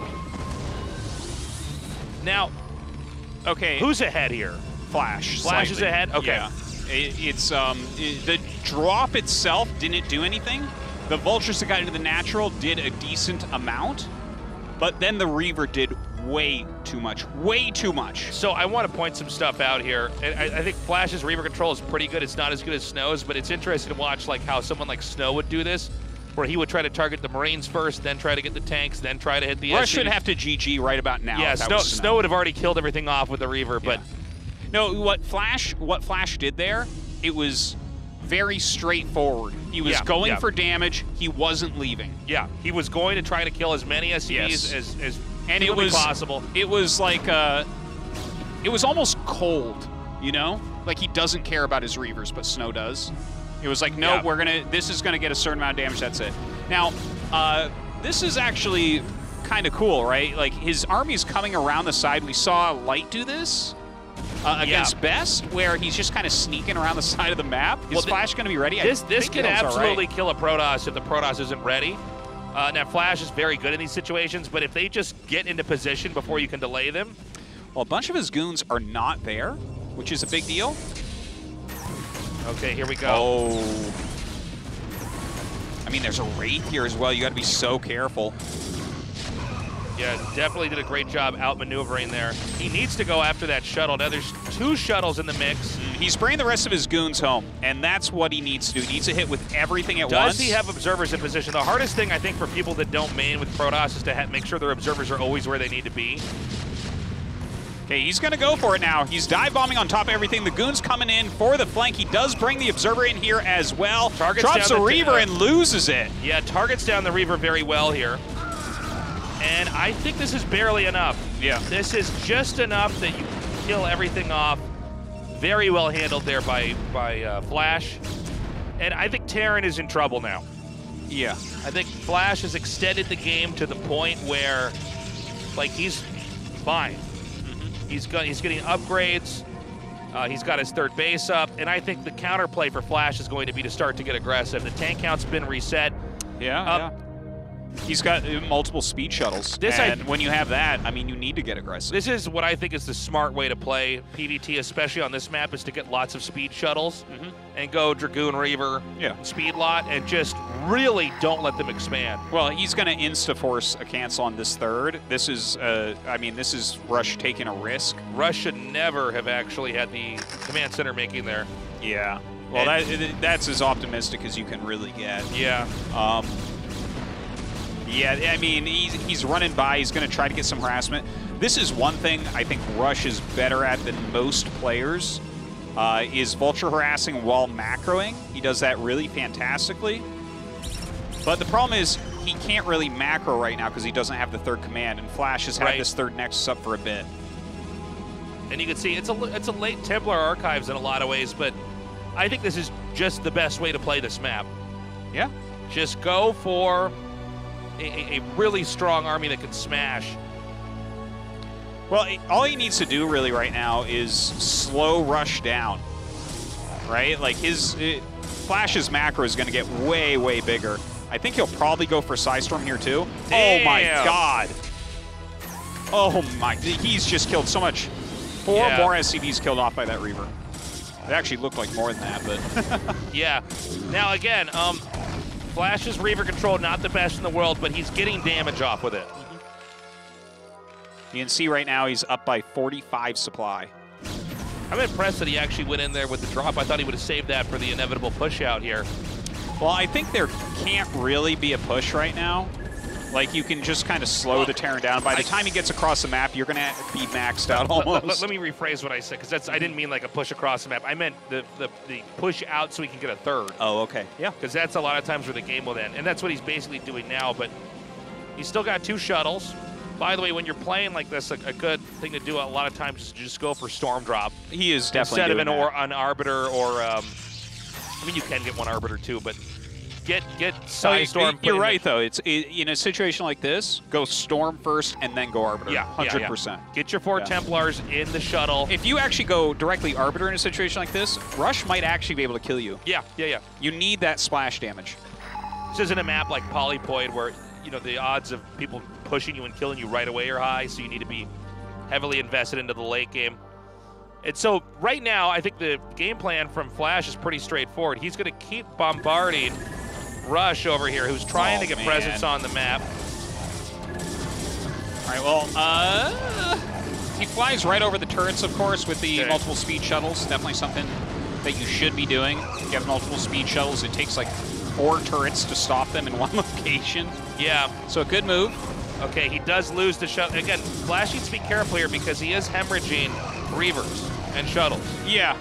Now, okay, who's ahead here? Flash. Flash is ahead? Okay. Yeah. It's the drop itself didn't do anything. The vultures that got into the natural did a decent amount, but then the Reaver did way too much. Way too much. So I want to point some stuff out here. I think Flash's Reaver control is pretty good. It's not as good as Snow's, but it's interesting to watch like how someone like Snow would do this, where he would try to target the Marines first, then try to get the tanks, then try to hit the Rush should have to GG right about now. Yeah, Snow would have already killed everything off with the Reaver, but no, what Flash did there, it was very straightforward. He was going for damage. He wasn't leaving. Yeah, he was going to try to kill as many SCVs as and it was possible. It was like it was almost cold, you know? Like he doesn't care about his Reavers, but Snow does. It was like, no, this is gonna get a certain amount of damage, that's it. Now, this is actually kind of cool, right? Like, his army's coming around the side. We saw Light do this against Best, where he's just kind of sneaking around the side of the map. Is Flash gonna be ready? This can absolutely kill a Protoss if the Protoss isn't ready. Now, Flash is very good in these situations, but if they just get into position before you can delay them. Well, a bunch of his goons are not there, which is a big deal. Okay, here we go. Oh. I mean, there's a Wraith here as well. You got to be so careful. Yeah, definitely did a great job outmaneuvering there. He needs to go after that shuttle. Now, there's 2 shuttles in the mix. He's bringing the rest of his goons home, and that's what he needs to do. He needs to hit with everything at once. Does he have observers in position? The hardest thing, I think, for people that don't main with Protoss is to make sure their observers are always where they need to be. Okay, he's going to go for it now. He's dive bombing on top of everything. The goon's coming in for the flank. He does bring the observer in here as well. Drops the Reaver and loses it. Yeah, targets down the Reaver very well here. And I think this is barely enough. Yeah. This is just enough that you kill everything off. Very well handled there by Flash. And I think Terran is in trouble now. Yeah. I think Flash has extended the game to the point where, like, he's fine. He's getting upgrades. He's got his 3rd base up, and I think the counterplay for Flash is going to be to start to get aggressive. The tank count's been reset. Yeah. He's got multiple speed shuttles, and when you have that, I mean, you need to get aggressive. This is what I think is the smart way to play PvT, especially on this map, is to get lots of speed shuttles and go Dragoon Reaver, speed lot, and just really don't let them expand. Well, he's going to insta-force a cancel on this 3rd. This is, I mean, this is Rush taking a risk. Rush should never have actually had the command center making there. Yeah. Well, that's as optimistic as you can really get. Yeah. Yeah, I mean, he's running by. He's going to try to get some harassment. This is one thing I think Rush is better at than most players, is vulture harassing while macroing. He does that really fantastically. But the problem is he can't really macro right now because he doesn't have the 3rd command, and Flash has had this 3rd Nexus up for a bit. And you can see it's a late Templar Archives in a lot of ways, but I think this is just the best way to play this map. Yeah. Just go for a really strong army that can smash. Well, all he needs to do really right now is slow Rush down, right? Like Flash's macro is going to get way, way bigger. I think he'll probably go for Psystorm here too. Damn. Oh my God. Oh my, he's just killed so much. 4 more SCVs killed off by that Reaver. It actually looked like more than that, but. Yeah. Now again, Flash's Reaver control, not the best in the world, but he's getting damage off with it. You can see right now he's up by 45 supply. I'm impressed that he actually went in there with the drop. I thought he would have saved that for the inevitable push out here. Well, I think there can't really be a push right now. Like, you can just kind of slow the Terran down. By the time he gets across the map, you're going to be maxed out almost. Let me rephrase what I said, because I didn't mean like a push across the map. I meant the push out so he can get a 3rd. Oh, okay. Yeah. Because that's a lot of times where the game will end. And that's what he's basically doing now, but he's still got 2 shuttles. By the way, when you're playing like this, a good thing to do a lot of times is just go for Storm Drop. He is definitely instead of an Arbiter or, I mean, you can get one Arbiter too, but get Psystorm. You're right, though. It's in a situation like this, go Storm first and then go Arbiter. Yeah, 100%. Yeah. Get your 4 Templars in the shuttle. If you actually go directly Arbiter in a situation like this, Rush might actually be able to kill you. Yeah. You need that splash damage. This isn't a map like Polypoid where, you know, the odds of people pushing you and killing you right away are high, so you need to be heavily invested into the late game. And so right now, I think the game plan from Flash is pretty straightforward. He's going to keep bombarding Rush over here, who's trying to get presence on the map. All right, well, he flies right over the turrets, of course, with the multiple speed shuttles. Definitely something that you should be doing. You have multiple speed shuttles. It takes like 4 turrets to stop them in one location. Yeah. So a good move. Okay, he does lose the shuttle. Again, Flash needs to be careful here because he is hemorrhaging Reavers and shuttles. Yeah.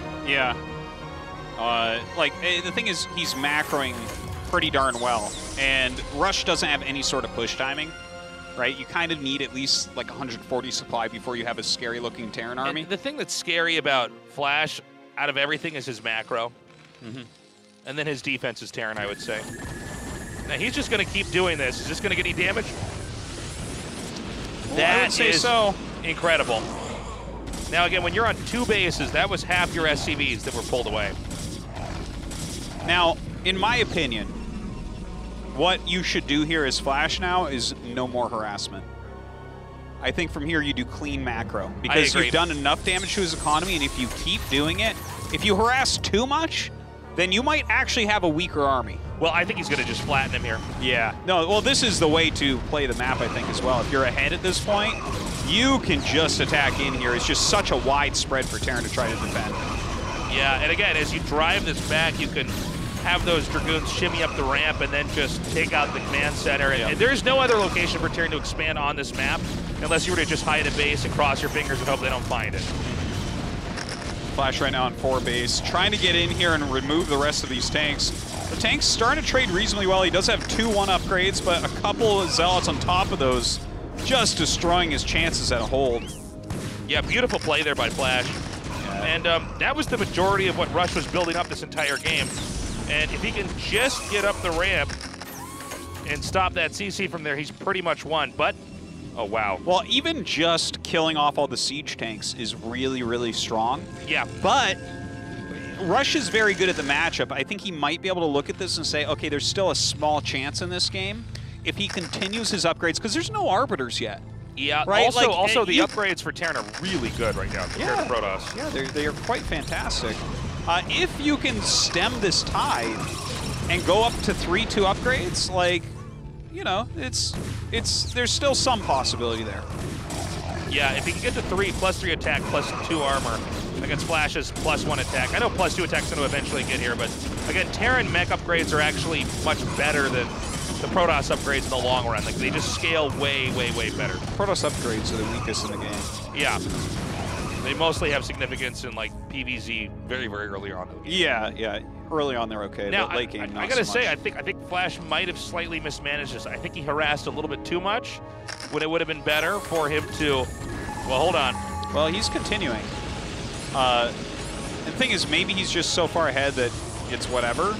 Like, the thing is, he's macroing pretty darn well, and Rush doesn't have any sort of push timing, right? You kind of need at least like 140 supply before you have a scary-looking Terran army. And the thing that's scary about Flash, out of everything, is his macro. And then his defense is Terran, I would say. Now he's just going to keep doing this. Is this going to get any damage? Well, That I would say is so. incredible. Now again, when you're on 2 bases, that was half your SCVs that were pulled away. Now, in my opinion, what you should do here as Flash now is no more harassment. I think from here you do clean macro because you've done enough damage to his economy, and if you keep doing it, if you harass too much, then you might actually have a weaker army. Well, I think he's going to just flatten him here. Yeah. No, well, this is the way to play the map, I think, as well. If you're ahead at this point, you can just attack in here. It's just such a wide spread for Terran to try to defend. Yeah, and again, as you drive this back, you can have those Dragoons shimmy up the ramp and then just take out the command center. And there's no other location for Terran to expand on this map unless you were to just hide a base and cross your fingers and hope they don't find it. Flash right now on 4 base, trying to get in here and remove the rest of these tanks. The tank's starting to trade reasonably well. He does have 2-1 upgrades, but a couple of Zealots on top of those, just destroying his chances at a hold. Yeah, beautiful play there by Flash. And that was the majority of what Rush was building up this entire game. And if he can just get up the ramp and stop that CC from there, he's pretty much won. But, oh wow. Well, even just killing off all the siege tanks is really, really strong. Yeah. But Rush is very good at the matchup. I think he might be able to look at this and say, okay, there's still a small chance in this game if he continues his upgrades, because there's no Arbiters yet. Yeah, right? also the upgrades for Terran are really good right now compared to Protoss. Yeah, they are quite fantastic. If you can stem this tide and go up to 3-2 upgrades, like, you know, there's still some possibility there. Yeah, if he can get to 3, +3 attack, +2 armor against Flash's +1 attack. I know +2 attack's going to eventually get here, but again, Terran mech upgrades are actually much better than the Protoss upgrades in the long run. Like, they just scale way, way, way better. Protoss upgrades are the weakest in the game. Yeah. They mostly have significance in, like, PvZ very, very early on. Yeah, yeah. Early on they're okay, Now, but late game not I gotta so say, much. I think Flash might have slightly mismanaged this. I think he harassed a little bit too much when it would have been better for him to, well, hold on. Well, he's continuing. The thing is, maybe he's just so far ahead that it's whatever.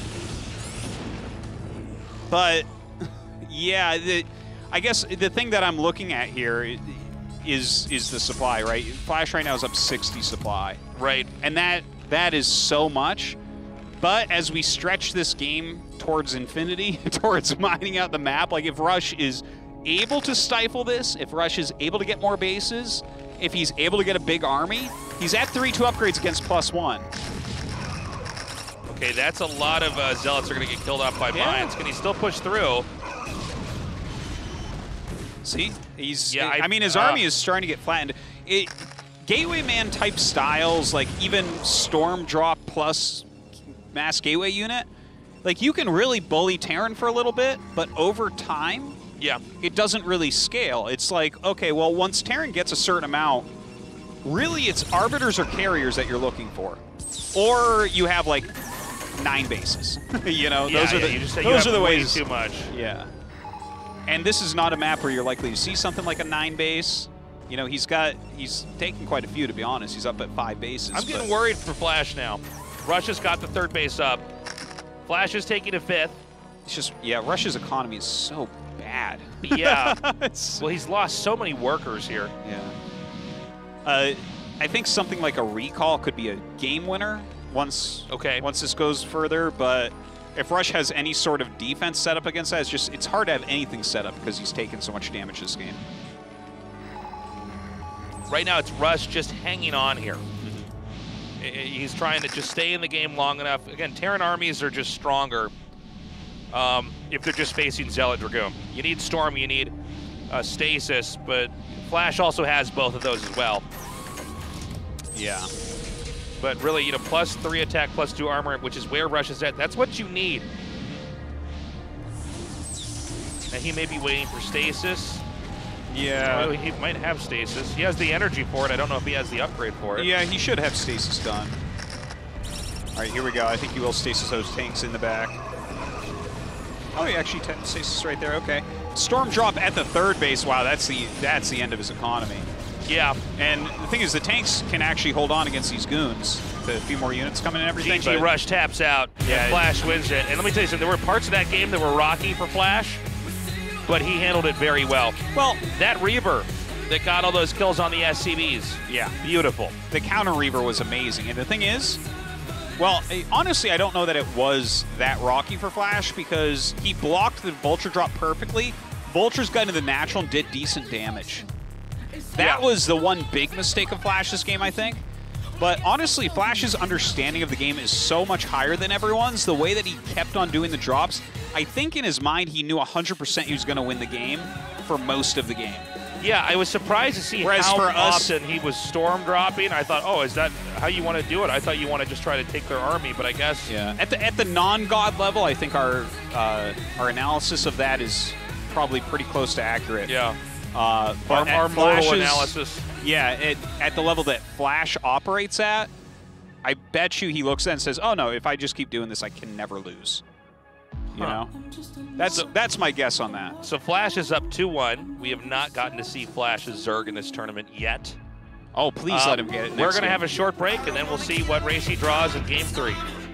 But, yeah, I guess the thing that I'm looking at here is the supply, right? Flash right now is up 60 supply. Right. And that is so much. But as we stretch this game towards infinity, towards mining out the map, like if Rush is able to stifle this, if Rush is able to get more bases, if he's able to get a big army, he's at 3-2 upgrades against +1. Okay, that's a lot of Zealots are going to get killed off by mines. Can he still push through? See, Yeah, I mean, his army is starting to get flattened. Gateway Man type styles, like even Storm Drop plus Mass Gateway Unit, like you can really bully Terran for a little bit, but over time, yeah, it doesn't really scale. It's like, okay, well, once Terran gets a certain amount, really it's Arbiters or Carriers that you're looking for. Or you have like 9 bases. You know, Yeah, those are yeah, the you just say those you are have the way ways. too much. Yeah. And this is not a map where you're likely to see something like a 9 base. You know, he's taken quite a few, to be honest. He's up at 5 bases. I'm getting worried for Flash now. Rush has got the 3rd base up. Flash is taking a 5th. It's just, yeah, Rush's economy is so bad. Yeah. Well, he's lost so many workers here. Yeah. I think something like a recall could be a game winner once this goes further, but if Rush has any sort of defense set up against that, it's hard to have anything set up because he's taken so much damage this game. Right now, it's Rush just hanging on here. He's trying to just stay in the game long enough. Again, Terran armies are just stronger if they're just facing Zealot Dragoon. You need Storm, you need Stasis, but Flash also has both of those as well. Yeah. But really, you know, +3 attack, +2 armor, which is where Rush is at. That's what you need. And he may be waiting for Stasis. Yeah. Well, he might have Stasis. He has the energy for it. I don't know if he has the upgrade for it. Yeah, he should have Stasis done. All right, here we go. I think he will Stasis those tanks in the back. Oh, he actually Stasis right there. Okay. Storm Drop at the 3rd base. Wow, that's the end of his economy. Yeah. And the thing is, the tanks can actually hold on against these goons. with a few more units coming and everything. GG but- Rush taps out, and Flash wins it. And let me tell you something, there were parts of that game that were rocky for Flash, but he handled it very well. Well, that Reaver that got all those kills on the SCBs, yeah, beautiful. The counter Reaver was amazing. And the thing is, well, honestly, I don't know that it was that rocky for Flash because he blocked the Vulture drop perfectly. Vultures got into the natural and did decent damage. That was the one big mistake of Flash this game, I think. But honestly, Flash's understanding of the game is so much higher than everyone's. The way that he kept on doing the drops, I think in his mind he knew 100% he was going to win the game for most of the game. Yeah, I was surprised to see how often he was storm dropping. I thought, oh, is that how you want to do it? I thought you want to just try to take their army, but I guess yeah. At the non-god level, I think our analysis of that is probably pretty close to accurate. Yeah. But our model analysis. Yeah, at the level that Flash operates at, I bet you he looks at it and says, "Oh no, if I just keep doing this, I can never lose." You know, that's my guess on that. So Flash is up 2-1. We have not gotten to see Flash's Zerg in this tournament yet. Oh, please let him get it. We're going to have a short break, and then we'll see what race he draws in Game 3.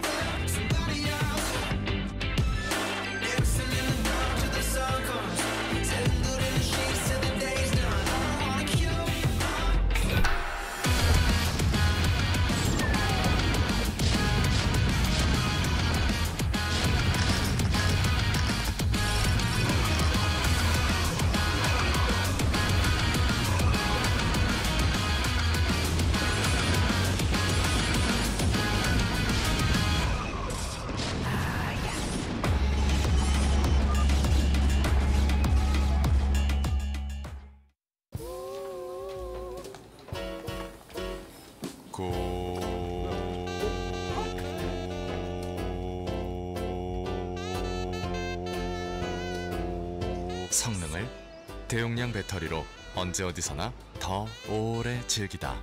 성능을 대용량 배터리로 언제 어디서나 더 오래 즐기다.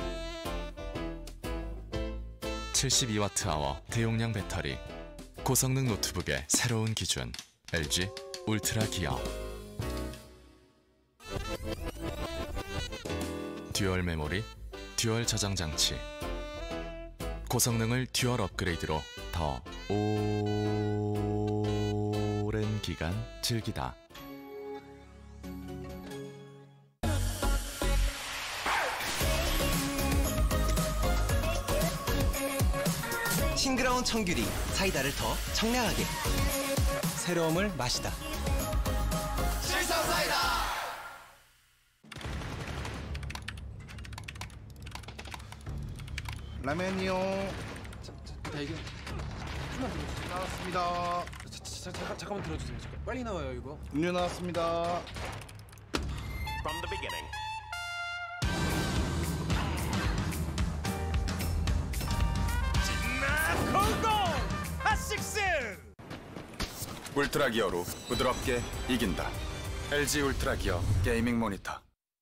72Wh 대용량 배터리, 고성능 노트북의 새로운 기준, LG 울트라 기어. 듀얼 메모리, 듀얼 저장 장치. 고성능을 듀얼 업그레이드로 더 오랜 기간 즐기다. 싱그러운 청귤이 사이다를 더 청량하게, 새로움을 마시다. 실성 사이다. 라면이요. 자, 이게 좀만 들어주세요. 나왔습니다. 잠깐만 들어주세요. 빨리 나와요 이거. 음료 나왔습니다. From the beginning. 울트라 기어로 부드럽게 이긴다. LG 울트라 기어 게이밍 모니터.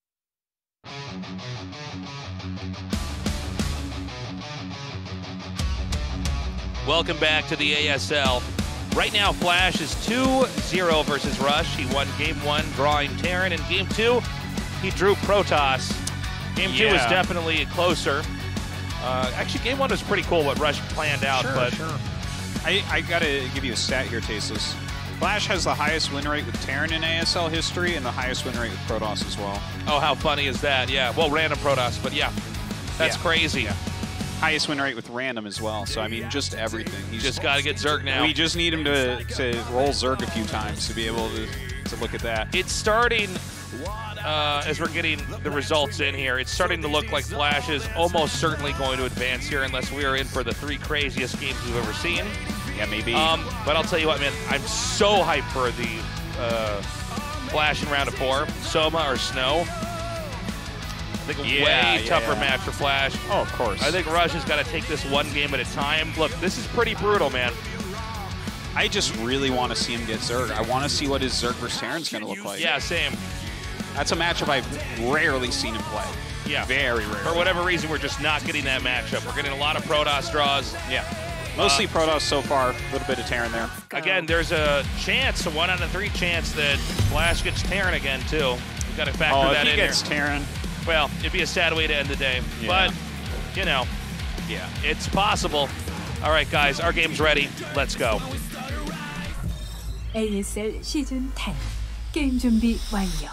Welcome back to the ASL. Right now, Flash is 2-0 versus Rush. He won Game 1, drawing Terran. In Game 2, he drew Protoss. Game 2 was definitely closer. Actually, Game 1 was pretty cool what Rush planned out. Sure. I gotta give you a stat here, Tasteless. Flash has the highest win rate with Terran in ASL history and the highest win rate with Protoss as well. Oh, how funny is that? Yeah, well, random Protoss, but yeah, that's crazy. Yeah. Highest win rate with random as well. So, I mean, just everything. He's just got to get Zerg now. We just need him to roll Zerg a few times to be able to look at that. It's starting, as we're getting the results in here, it's starting to look like Flash is almost certainly going to advance here unless we are in for the 3 craziest games we've ever seen. Yeah, maybe. But I'll tell you what, man, I'm so hyped for the Flash in round of 4. Soma or Snow. I think a way tougher match for Flash. Oh, of course. I think Rush has got to take this one game at a time. Look, this is pretty brutal, man. I just really want to see him get Zerg. I want to see what his Zerg versus Terran's going to look like. Yeah, same. That's a matchup I've rarely seen him play. Yeah. Very rarely. For whatever reason, we're just not getting that matchup. We're getting a lot of Protoss draws. Yeah. Mostly Protoss so far, a little bit of Terran there. Again, there's a chance, a 1 out of 3 chance that Flash gets Terran again, too. We've got to factor that in. If he gets Terran. Well, it'd be a sad way to end the day. Yeah. But, you know, Yeah, it's possible. All right, guys, our game's ready. Let's go. ASL 시즌 10 게임 준비 완료.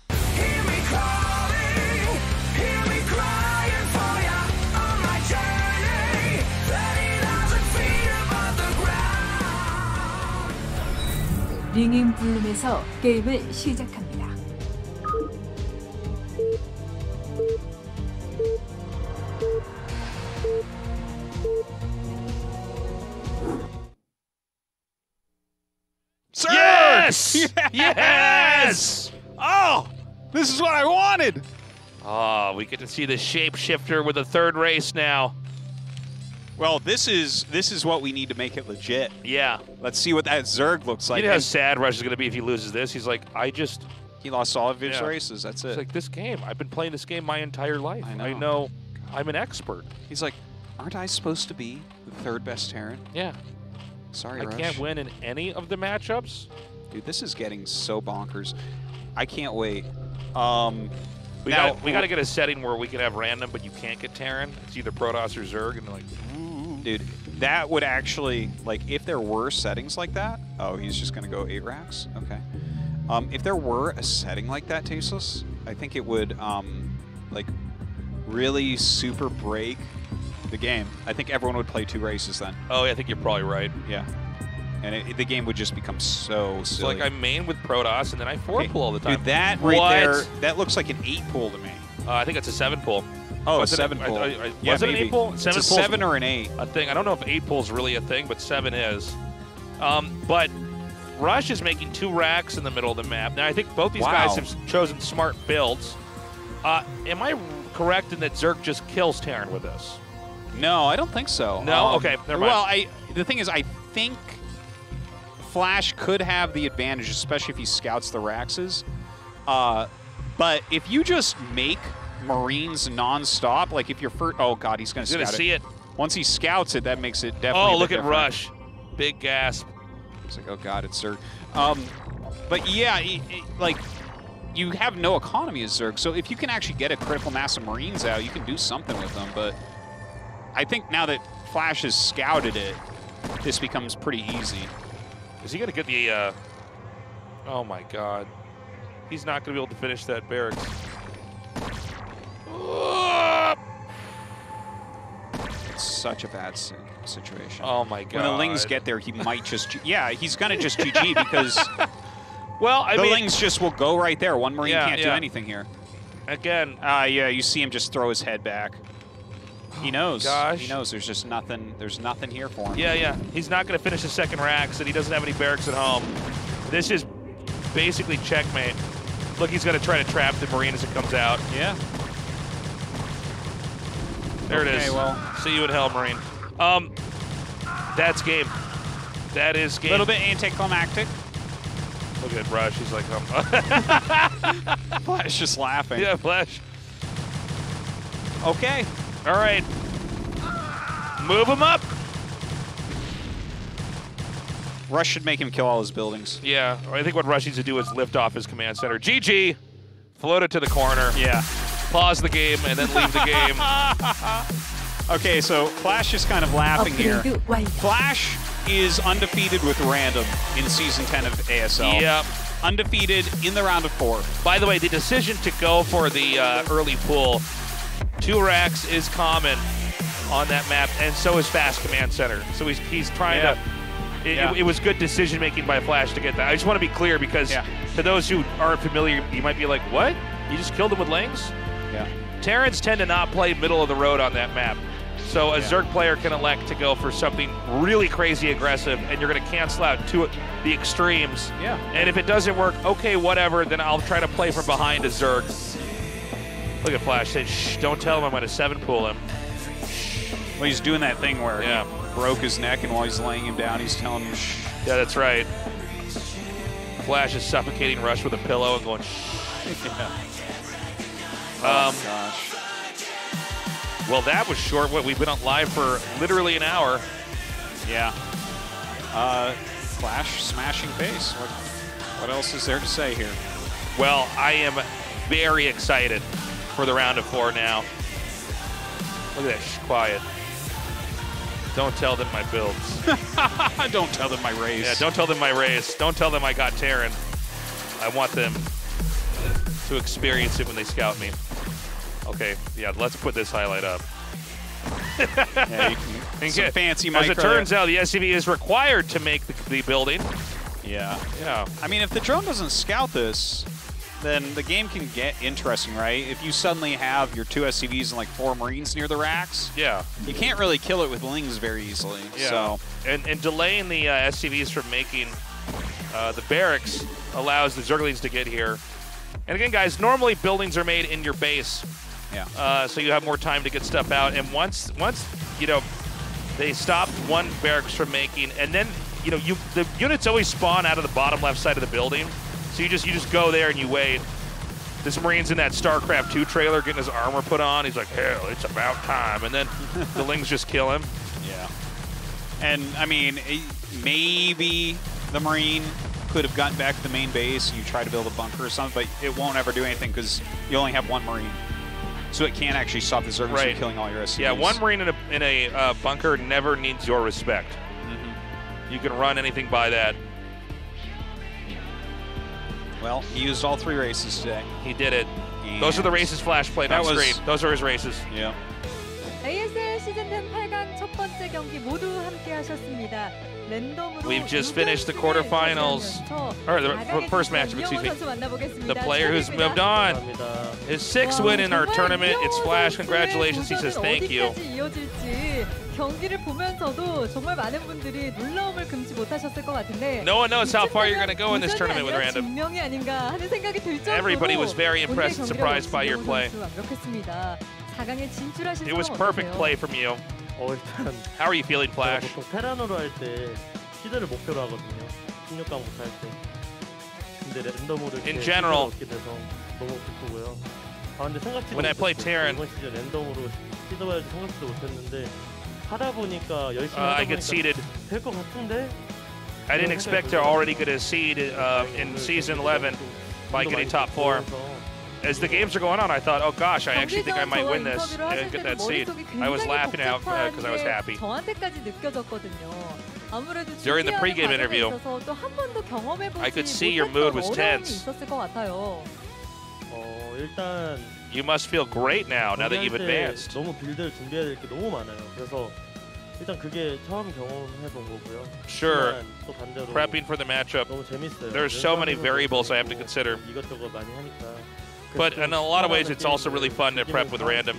링잉 블룸에서 게임을 시작합니다. Yes! Yes! Oh, this is what I wanted. Oh, we get to see the shapeshifter with a third race now. Well, this is what we need to make it legit. Yeah. Let's see what that Zerg looks like. You know how sad Rush is going to be if he loses this? He's like, he lost all of his races. That's it. It's like, this game, I've been playing this game my entire life. I know. I'm an expert. He's like, aren't I supposed to be the third best Terran? Yeah. Sorry, I Rush. can't win in any of the matchups. Dude, this is getting so bonkers. I can't wait. We got to get a setting where we can have random, but you can't get Terran. It's either Protoss or Zerg, and like, dude, that would actually, like, if there were settings like that. Oh, he's just gonna go 8 racks. Okay. If there were a setting like that, Tasteless, I think it would, like, really super break the game. I think everyone would play 2 races then. Oh, yeah, I think you're probably right. Yeah. And the game would just become so silly. So, like, I main with Protoss, and then I 4-pool all the time. Dude, that right there, that looks like an 8-pool to me. I think it's a 7-pool. Oh, a 7-pool. Yeah, was it an 8-pool? It's a 7 or an 8. A thing. I don't know if 8-pool is really a thing, but 7 is. But Rush is making 2 racks in the middle of the map. Now, I think both these guys have chosen smart builds. Am I correct in that Zerg just kills Terran with this? No, I don't think so. No? Okay, never mind. Well, the thing is, I think Flash could have the advantage, especially if he scouts the Raxes. But if you just make Marines non-stop, like if you're first... Oh, God, he's going to scout it. see it. Once he scouts it, that makes it definitely Oh, look at Rush. Big gasp. It's like, oh, God, it's Zerg. But, yeah, like, you have no economy as Zerg. So if you can actually get a critical mass of Marines out, you can do something with them. But I think now that Flash has scouted it, this becomes pretty easy. Is he going to get the... Oh, my God. He's not going to be able to finish that barracks. It's such a bad situation. Oh, my God. When the Lings get there, he might just... Yeah, he's going to just GG because... Well, I mean... The Lings just will go right there. One Marine can't do anything here. Again... yeah, you see him just throw his head back. He knows. Gosh. He knows there's just nothing. There's nothing here for him. Yeah. He's not going to finish his second racks, and he doesn't have any barracks at home. This is basically checkmate. Look, he's going to try to trap the Marine as it comes out. Yeah. There it is. Well. See you in hell, Marine. That's game. That is game. A little bit anticlimactic. Look at Rush. He's like, Flash just laughing. Yeah, Flash. Okay. All right. Move him up. Rush should make him kill all his buildings. Yeah. I think what Rush needs to do is lift off his command center. GG. Float it to the corner. Yeah. Pause the game and then leave the game. Okay, so Flash is kind of laughing here. Flash is undefeated with random in Season 10 of ASL. Yep. Undefeated in the round of 4. By the way, the decision to go for the early pool, 2 racks is common on that map, and so is Fast Command Center. So he's trying to... It was good decision-making by Flash to get that. I just want to be clear because to those who aren't familiar, you might be like, what? You just killed him with Lings? Yeah. Terrans tend to not play middle of the road on that map. So a Zerg player can elect to go for something really crazy aggressive, and you're going to cancel out the extremes. Yeah. And if it doesn't work, okay, whatever, then I'll try to play from behind a Zerg. Look at Flash saying, shh, don't tell him I'm going to 7-pool him. Well, he's doing that thing where he broke his neck, and while he's laying him down, he's telling him, shh. Yeah, that's right. Flash is suffocating Rush with a pillow and going, shh. Oh, gosh. Well, that was short. We've been on live for literally an hour. Yeah. Flash smashing base. What else is there to say here? Well, I am very excited for the round of 4 now. Look at that, quiet. Don't tell them my builds. Don't tell them my race. Yeah, don't tell them my race. Don't tell them I got Terran. I want them to experience it when they scout me. Okay, yeah, let's put this highlight up. Yeah, you can some fancy As micro it turns out, the SCV is required to make the building. Yeah. Yeah. I mean, if the drone doesn't scout this, then the game can get interesting, right? If you suddenly have your 2 SCVs and like 4 Marines near the racks, yeah, you can't really kill it with Lings very easily. Yeah. So. And delaying the SCVs from making the barracks allows the Zerglings to get here. And again, guys, normally buildings are made in your base. Yeah. So you have more time to get stuff out. And once you know, they stopped one barracks from making, and then you know, the units always spawn out of the bottom left side of the building. So you just go there and you wait. This Marine's in that StarCraft 2 trailer getting his armor put on. He's like, hell, it's about time. And then the Lings just kill him. Yeah. And I mean, maybe the Marine could have gotten back to the main base. You try to build a bunker or something, but it won't ever do anything because you only have 1 Marine. So it can't actually stop the Zerglings from killing all your SCVs. Yeah, 1 Marine in a bunker never needs your respect. You can run anything by that. Well, he used all 3 races today. He did it. And those are the races Flash played on screen. Those are his races. Yeah. ASL 시즌 10 8강 첫 번째 경기 모두 함께 하셨습니다. 랜덤으로 We've just finished the quarterfinals, or the first matchup, excuse me. The player who's moved on. His 6th win in our tournament. It's Flash. Congratulations. He says thank you. 경기를 보면서도 정말 많은 분들이 놀라움을 금치 못하셨을 것 같은데. No one knows how far you're going to go in this tournament with Random. 증명이 아닌가 하는 생각이 들 정도로 Everybody was very impressed and surprised by your play. 완벽했습니다. 4강에 진출하신 It was perfect play from you. 일단 How are you feeling, Flash? 보통 테란으로 할 때 시드를 목표로 하거든요. 16강부터 할 때. 근데 랜덤으로 In general, 얻게 돼서 너무 기쁘고요. 근데 생각지도 when I play Terran, 이번 시즌 랜덤으로 시드 봐야지 생각지도 못했는데 하다 보니까 열심히 하다 I get seeded. 될 것 같은데. I didn't expect to already get a seed in season 11 by getting top 4. As the games are going on, I thought, oh gosh, I actually think I might win this and get that seed. I was laughing out because I was happy. 저한테까지 느껴졌거든요. 아무래도 During the pregame interview, 또한 번도 경험해보지 I could see your mood was tense. 있었을 것 같아요. 일단 You must feel great now that you've advanced. 너무 빌드를 준비해야 될 게 너무 많아요. 그래서 일단 그게 처음 경험해본 거고요. Sure, 또 반대로 prepping for the matchup. 너무 재밌어요. There's so many variables I have to consider. 이것저것 많이 하니까. But in a lot of ways, it's also really fun to prep with Random.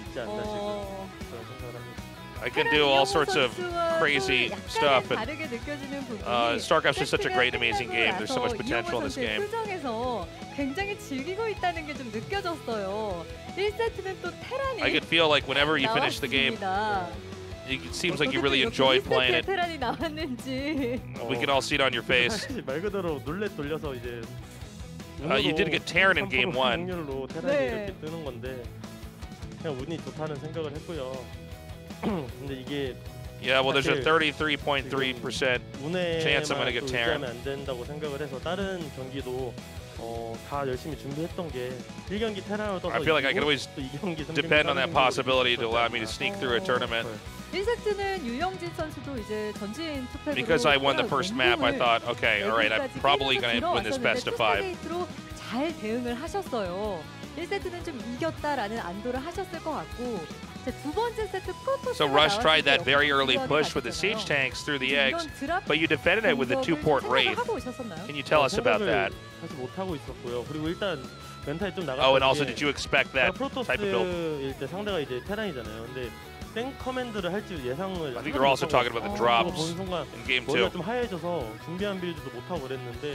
I can do all sorts of crazy stuff, and StarCraft's just such a great, amazing game. There's so much potential in this game. 굉장히 즐기고 있다는 게 좀 느껴졌어요. 1세트는 또 테란이 I could feel like whenever you finish the game, it seems like you really enjoyed playing it. 테란이 나왔는지. We can all see it on your face. 말 그대로 룰렛 돌려서 이제 you did get Terran in game 1. 확률로 테란이 이렇게 뜨는 건데 그냥 운이 좋다는 생각을 했고요. 근데 이게 Yeah, well, there's a 33.3% chance I'm going to get Terran. 안 된다고 생각을 해서 다른 경기도 다 열심히 준비했던 게 1경기 테란으로 떠서 I feel like I could always depend on that possibility to allow me to sneak through a tournament. 1세트는 유영진 선수도 이제 전진 투팩으로 Because I won the first map, I thought, okay, all right, I'm probably going to win this best of 5. 잘 대응을 하셨어요. 1세트는 좀 이겼다라는 안도를 하셨을 것 같고 두 번째 세트 프로토스 So Rush tried that very early push with the siege tanks through the eggs, but you defended it with the 2-port raid. Can you tell us about that? 사실 못 하고 있었고요. 그리고 일단 멘탈이 좀 나갔던 Oh, and also, did you expect that type of build? 프로토스일 때 상대가 이제 테란이잖아요. 근데 땡 커맨드를 할지 예상을 I think they're also talking about the drops in game 2. 머리가 좀 하얘져서 준비한 빌드도 못 하고 그랬는데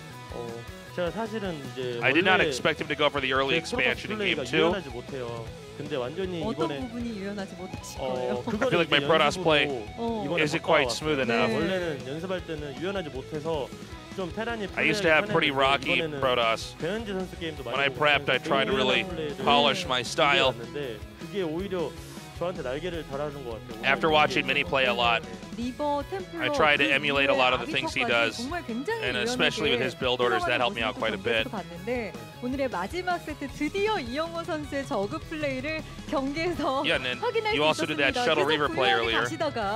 제가 사실은 이제 I did not expect him to go for the early expansion in game 2. 유연하지 못해요. 근데 완전히 어떤 이번에 부분이 유연하지 못하신 거예요? I feel like my Protoss play isn't quite smooth enough. 원래는 연습할 때는 유연하지 못해서 좀 테란이 I used to have pretty rocky Protoss. 배현지 선수 게임도 많이 When I prepped, I tried to really polish my style. 그게 오히려 저한테 날개를 달아준 것 같아요. After watching Mini play a lot, I try to emulate a lot of the things he does, and especially with his build orders, that helped me out quite a bit. 오늘의 마지막 세트 드디어 이영호 선수의 저그 플레이를 경기에서 Yeah, and then 확인할 you 수 also did that 있었습니다. Shuttle Reaver play 계속 earlier. 가시다가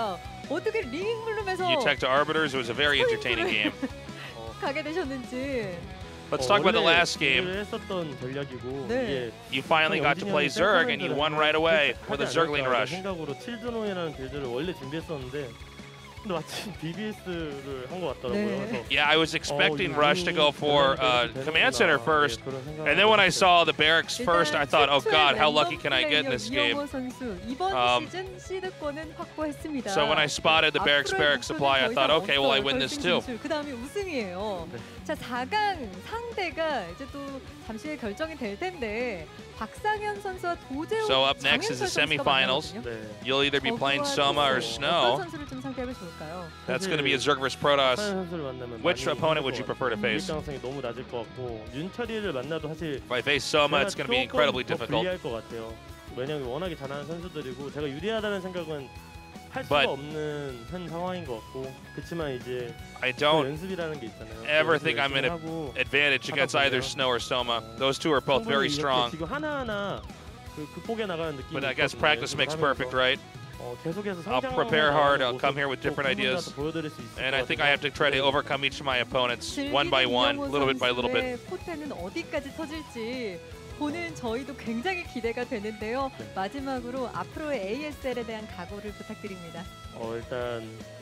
어떻게 링블룸에서 You tech to Arbiters. It was a very entertaining game. 가게 되셨는지. Let's talk about the last 원래 game. 했었던 전략이고 네. 이게 You finally got to play Zerg, and you won right away with a Zergling rush. 생각으로 칠드론이라는 빌드를 원래 준비했었는데 근데 마침 BBS를 한 것 같더라고요. 네. 그래서 Yeah, I was expecting Rush to go for Command Center first, and then when I saw the barracks first, I thought, oh god, how lucky can I get in this game? 이영호 선수 이번 시즌 시드권은 확보했습니다. So when I spotted the barracks supply, I thought, okay, well I win this too. 그 다음에 우승이에요. 자 4강 상대가 이제 또 잠시 후에 결정이 될 텐데 박상현 선수와 도재욱 So up next is the semifinals. You'll either be playing Soma or 어떤 Snow. 선수를 좀 상대하면 좋을까요? That's going to be a Zerg vs Protoss. 선수를 만나면 Which 많이 opponent would 힘들 you 것 prefer to 같아요. face? 이길 가능성이 너무 낮을 것 같고 윤철이를 만나도 사실 If I face Soma, it's going to be incredibly 더 difficult. 불리할 것 같아요. 왜냐면 워낙에 잘하는 선수들이고 제가 유리하다는 생각은 할 수가 But 없는 현 상황인 것 같고 그렇지만 이제 I 그 don't 연습이라는 게 있잖아요. ever 그 think I'm in 열심히 an 하고 advantage against 하다 either 보면 Snow or Soma. Those two are both very 충분히 이렇게 strong. 지금 하나하나 그 극복해 나가는 느낌이 But I guess 있거든요. practice 연습을 makes 하면서. perfect, right? 계속해서 I'll 성장하고 prepare hard. I'll 모습 come here with 또 different ideas. 팬분들한테 보여드릴 수 있을 And 것 I think I have to try to overcome each of my opponents one by one, little bit by little bit. 포텐은 어디까지 터질지 보는 저희도 굉장히 기대가 되는데요. 마지막으로 앞으로의 ASL에 대한 각오를 부탁드립니다. 일단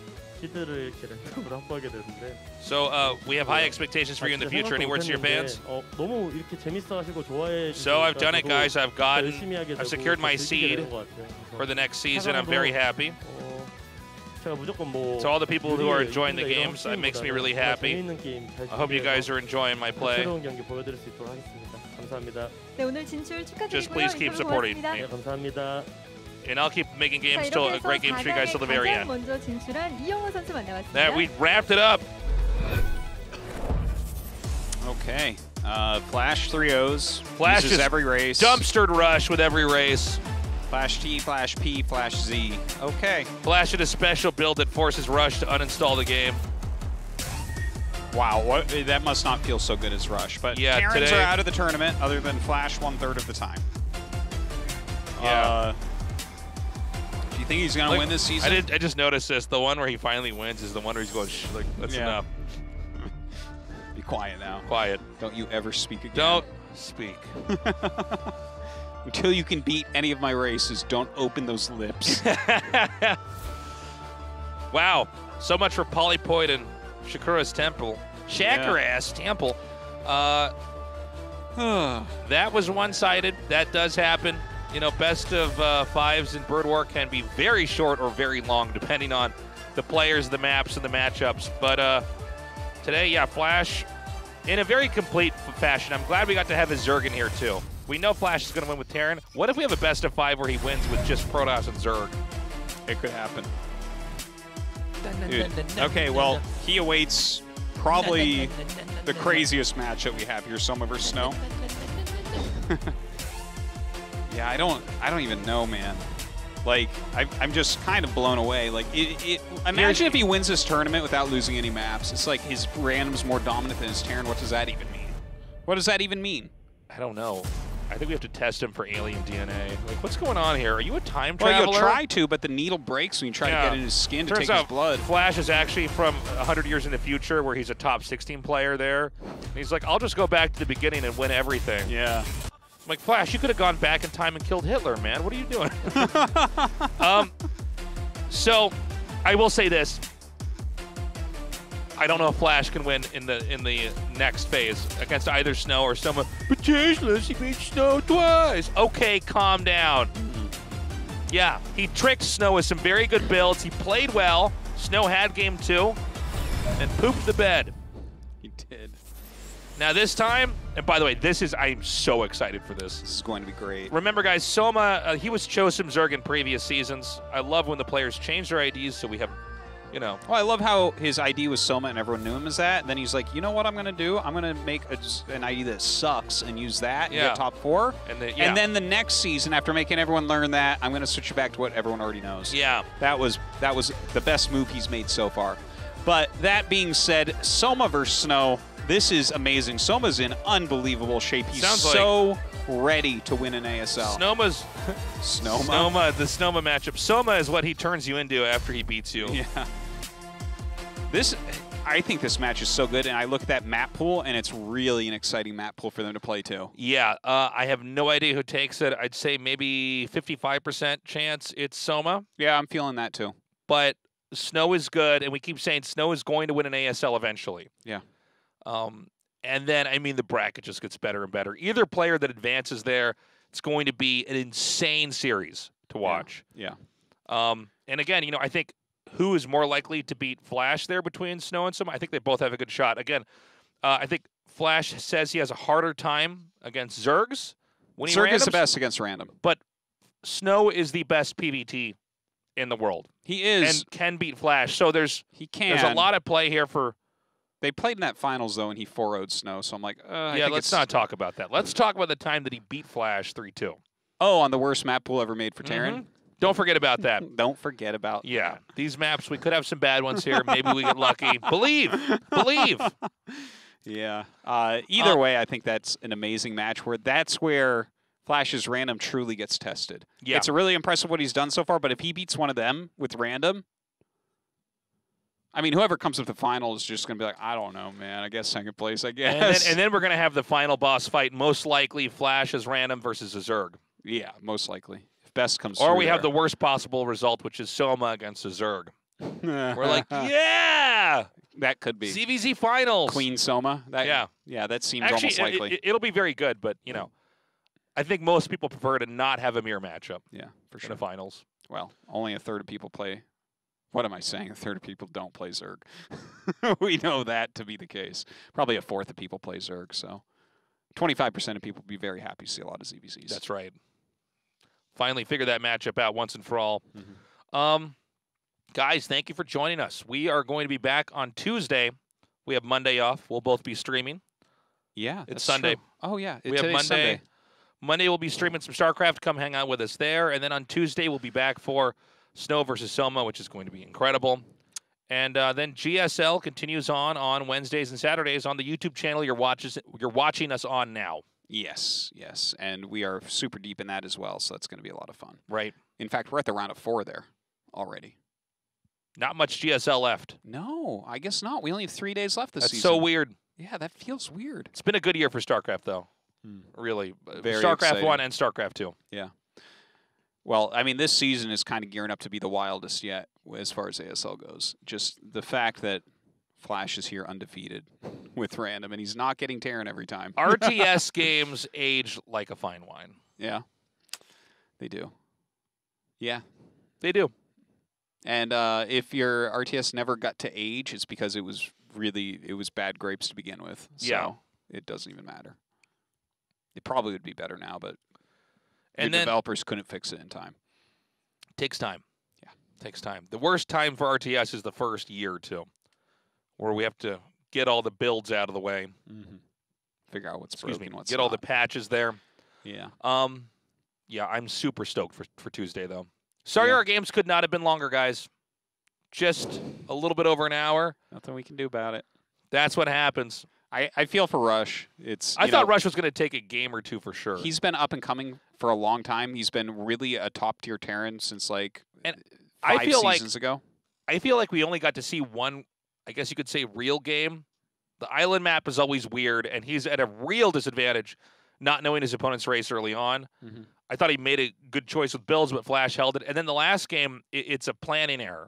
시드를 이렇게 랜덤으로 확보하게 되는데. So we have high expectations for you in the future. Any words to your fans? 너무 이렇게 재밌어하시고 좋아해. So I've done it, guys. I've secured my seed for the next season. I'm very happy. 제가 무조건 뭐 To all the people who are enjoying the games, it makes me really happy. I hope you guys are enjoying my play. 새로운 경기 보여드릴 수 있도록 하겠습니다. 감사합니다. 네, 오늘 진출 축하드리고요. Just please keep supporting me. 네, 감사합니다. And I'll keep making 자, games till 이렇게 a great game for you guys till the very 가장 end. 먼저 진출한 이영호 선수 만나봤습니다. That we wrapped it up. Okay. Flash 3-0s. Flash uses just every race. dumpstered Rush with every race. Flash T, Flash P, Flash Z. Okay. Flash did a special build that forces Rush to uninstall the game. Wow, that must not feel so good as Rush. But yeah, Terrans today, are out of the tournament, other than Flash 1/3 of the time. Yeah. Do you think he's gonna win this season? I just noticed this. The one where he finally wins is the one where he's going, shh, like, that's enough. Be quiet now. Quiet. Don't you ever speak again. Don't speak. Until you can beat any of my races, don't open those lips. Wow. So much for Polypoid and Shakura's Temple. Shakura's Temple. That was one-sided. That does happen. You know, best of fives in Bird War can be very short or very long, depending on the players, the maps, and the matchups. But today, yeah, Flash in a very complete fashion. I'm glad we got to have his Zerg in here, too. We know Flash is going to win with Terran. What if we have a best of 5 where he wins with just Protoss and Zerg? It could happen. Dude. Okay, well, he awaits probably the craziest match that we have here, Soma vs. Snow. Yeah, I don't even know, man. Like, I'm just kind of blown away. Like, imagine if he wins this tournament without losing any maps. It's like his random's more dominant than his Terran. What does that even mean? What does that even mean? I don't know. I think we have to test him for alien DNA. Like, what's going on here? Are you a time Well, traveler? you'll try to, but the needle breaks when you try to get in his skin to Turns take his out blood. Flash is actually from 100 years in the future where he's a top 16 player there. And he's like, I'll just go back to the beginning and win everything. Yeah. I'm like, Flash, you could have gone back in time and killed Hitler, man. What are you doing? So, I will say this. I don't know if Flash can win in the next phase against either Snow or Soma. But Changeless, he beat Snow twice. Okay, calm down. Yeah, he tricked Snow with some very good builds. He played well. Snow had game 2 and pooped the bed. He did. Now this time, and by the way, I'm so excited for this. This is going to be great. Remember, guys, Soma, he was chosen Zerg in previous seasons. I love when the players change their IDs so we have, you know. Well, I love how his ID was Soma and everyone knew him as that. And then he's like, you know what I'm going to do? I'm going to make an ID that sucks and use that and get top 4. And then the next season, after making everyone learn that, I'm going to switch it back to what everyone already knows. Yeah. That was the best move he's made so far. But that being said, Soma versus Snow, this is amazing. Soma's in unbelievable shape. He's so ready to win an ASL. Snoma's Snoma. the Snoma matchup. Soma is what he turns you into after he beats you. Yeah. I think this match is so good, and I look at that map pool, and it's really an exciting map pool for them to play too. Yeah, I have no idea who takes it. I'd say maybe 55% chance it's Soma. Yeah, I'm feeling that too. But Snow is good, and we keep saying Snow is going to win an ASL eventually. Yeah. And then, I mean, the bracket just gets better and better. Either player that advances there, it's going to be an insane series to watch. Yeah. And again, you know, I think who is more likely to beat Flash there between Snow and Soma? I think they both have a good shot. Again, I think Flash says he has a harder time against Zergs. Zerg is the best against random. But Snow is the best PvT in the world. He is. And can beat Flash. So there's a lot of play here for... They played in that finals, though, and he 4-0'd Snow, so I'm like, yeah, let's not talk about that. Let's talk about the time that he beat Flash 3-2. Oh, on the worst map pool ever made for Terran? Don't forget about that. Don't forget about that. These maps, we could have some bad ones here. Maybe we get lucky. Believe. Yeah. Either way, I think that's an amazing match that's where Flash's random truly gets tested. Yeah. It's really impressive what he's done so far, but if he beats one of them with random, I mean, whoever comes up the final is just going to be like, I don't know, man. I guess second place, I guess. And then we're going to have the final boss fight, most likely Flash as random versus a Zerg. Yeah, most likely. If best comes Or through we have the there. worst possible result, which is Soma against a Zerg. We're like, yeah! That could be. CVZ finals. Queen Soma? Yeah. Yeah, that seems Actually, almost likely. It'll be very good, but, you know, I think most people prefer to not have a mirror matchup. Yeah, for sure. In the finals. Well, only a third of people play. What am I saying? A third of people don't play Zerg. We know that to be the case. Probably a fourth of people play Zerg, so 25% of people would be very happy to see a lot of ZVZs. That's right. Finally figure that matchup out once and for all. Guys, thank you for joining us. We are going to be back on Tuesday. We have Monday off. We'll both be streaming. Yeah, It's Sunday. True. Oh, yeah. We have Monday. Sunday. Monday we'll be streaming some StarCraft. Come hang out with us there. And then on Tuesday we'll be back for Snow versus Soma, which is going to be incredible. And then GSL continues on Wednesdays and Saturdays on the YouTube channel you're watching us on now. Yes, yes. And we are super deep in that as well, so that's going to be a lot of fun. Right. In fact, we're at the round of 4 there already. Not much GSL left. No, I guess not. We only have 3 days left this That's season. so weird. Yeah, that feels weird. It's been a good year for StarCraft, though. Really. Very StarCraft exciting. 1 and StarCraft 2. Yeah. Well, I mean, this season is kind of gearing up to be the wildest yet as far as ASL goes. Just the fact that Flash is here undefeated with random, and he's not getting Terran every time. RTS games age like a fine wine. Yeah, they do. Yeah. They do. And if your RTS never got to age, it's because it was bad grapes to begin with. So Yeah. it doesn't even matter. It probably would be better now, but And the then- developers couldn't fix it in time. Takes time. Yeah. Takes time. The worst time for RTS is the first year or two, where we have to get all the builds out of the way. Figure out what's Excuse me. broken, what's Get all the not. patches there. Yeah. Yeah, I'm super stoked for Tuesday, though. Sorry our games could not have been longer, guys. Just a little bit over an hour. Nothing we can do about it. That's what happens. I feel for Rush. I thought Rush was going to take a game or two for sure. He's been up and coming for a long time. He's been really a top tier Terran since like And 5 I feel seasons ago. I feel like we only got to see one, I guess you could say, real game. The island map is always weird, and he's at a real disadvantage not knowing his opponent's race early on. I thought he made a good choice with builds, but Flash held it. And then the last game, it's a planning error.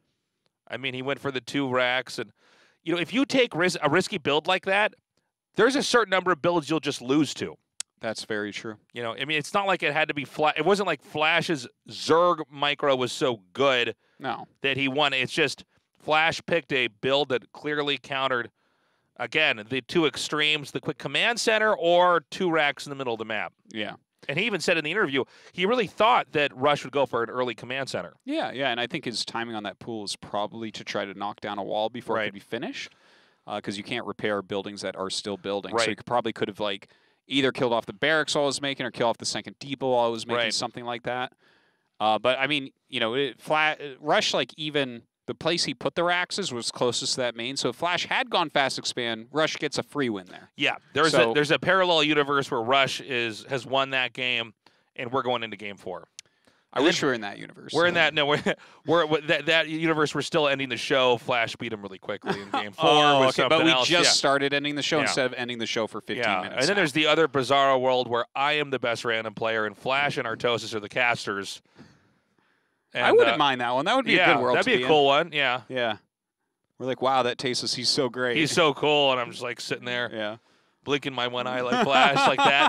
I mean, he went for the 2 racks. And, you know, if you take a risky build like that, there's a certain number of builds you'll just lose to. That's very true. You know, I mean, it's not like it had to be Flash. It wasn't like Flash's Zerg micro was so good that he won. It's just Flash picked a build that clearly countered, again, the 2 extremes, the quick command center or 2 racks in the middle of the map. Yeah. And he even said in the interview, he really thought that Rush would go for an early command center. Yeah, yeah, and I think his timing on that pool is probably to try to knock down a wall before it could be finished, because you can't repair buildings that are still building. So he probably could have like either killed off the barracks while I was making, or killed off the second depot while I was making, something like that. But I mean, you know, Rush, like even the place he put the Raxes was closest to that main. So if Flash had gone fast expand, Rush gets a free win there. Yeah, there's a parallel universe where Rush has won that game, and we're going into game 4. I wish we were in that universe. We're in that. No, we're that universe. We're still ending the show. Flash beat him really quickly in game 4. Oh, with okay, something but we else. just Yeah. started ending the show Yeah. instead of ending the show for 15 minutes. And then there's the other Bizarro world where I am the best random player, and Flash and Artosis are the casters. And, I wouldn't mind that one. That would be a good world. That'd to be a cool one. Yeah. Yeah. We're like, wow, that Tasos, he's so great. He's so cool, and I'm just like sitting there, yeah, blinking my one eye like Flash, like that.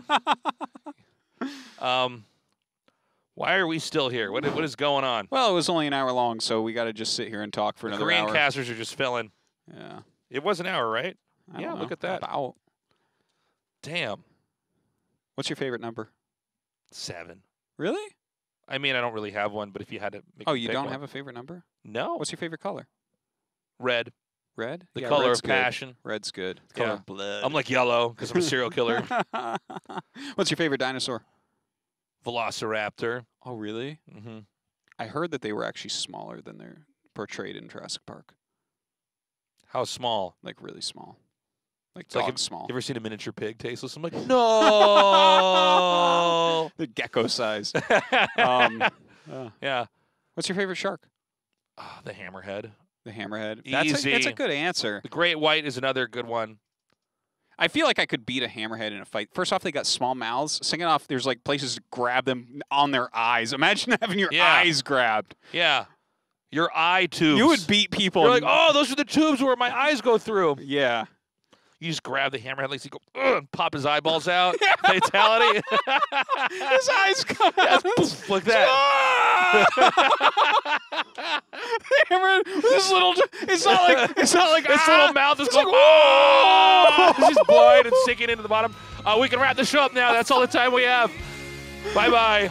Why are we still here? What is going on? Well, it was only an hour long, so we got to just sit here and talk for The another Korean hour. casters are just filling. Yeah. It was an hour, right? I Yeah, don't look know. at that. About. Damn. What's your favorite number? 7. Really? I mean, I don't really have one, but if you had to make Oh, me you pick don't one. have a favorite number? No. What's your favorite color? Red. Red? The Yeah, color red's of good. passion. Red's good. Yeah. Color of blood. I'm like yellow because I'm a serial killer. What's your favorite dinosaur? Velociraptor. Oh, really? Mm-hmm. I heard that they were actually smaller than they're portrayed in Jurassic Park. How small? Like really small. Like It's dog like small. You ever seen a miniature pig tasteless? I'm like, no. The gecko size. Yeah. What's your favorite shark? Oh, the hammerhead. The hammerhead. Easy. That's a good answer. The great white is another good one. I feel like I could beat a hammerhead in a fight. First off, they got small mouths. Second off, there's like places to grab them on their eyes. Imagine having your eyes grabbed. Yeah. Your eye tubes. You would beat people. You're like, oh, those are the tubes where my eyes go through. Yeah. You just grab the hammerhead, like you go, and pop his eyeballs out. Fatality. His eyes come out. Poof, like that. Hammerhead with this little. It's not like. It's not like. His little mouth is going. like, Oh! It's just blind and sinking into the bottom. We can wrap the show up now. That's all the time we have. Bye bye.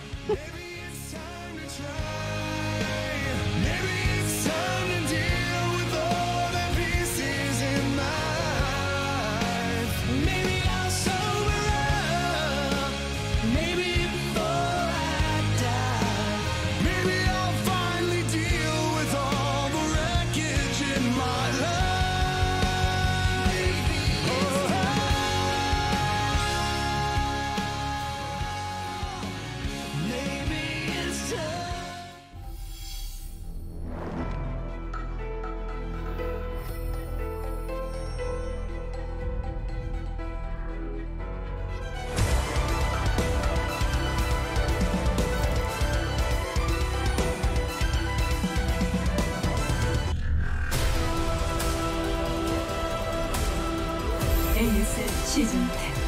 AS 시즌 10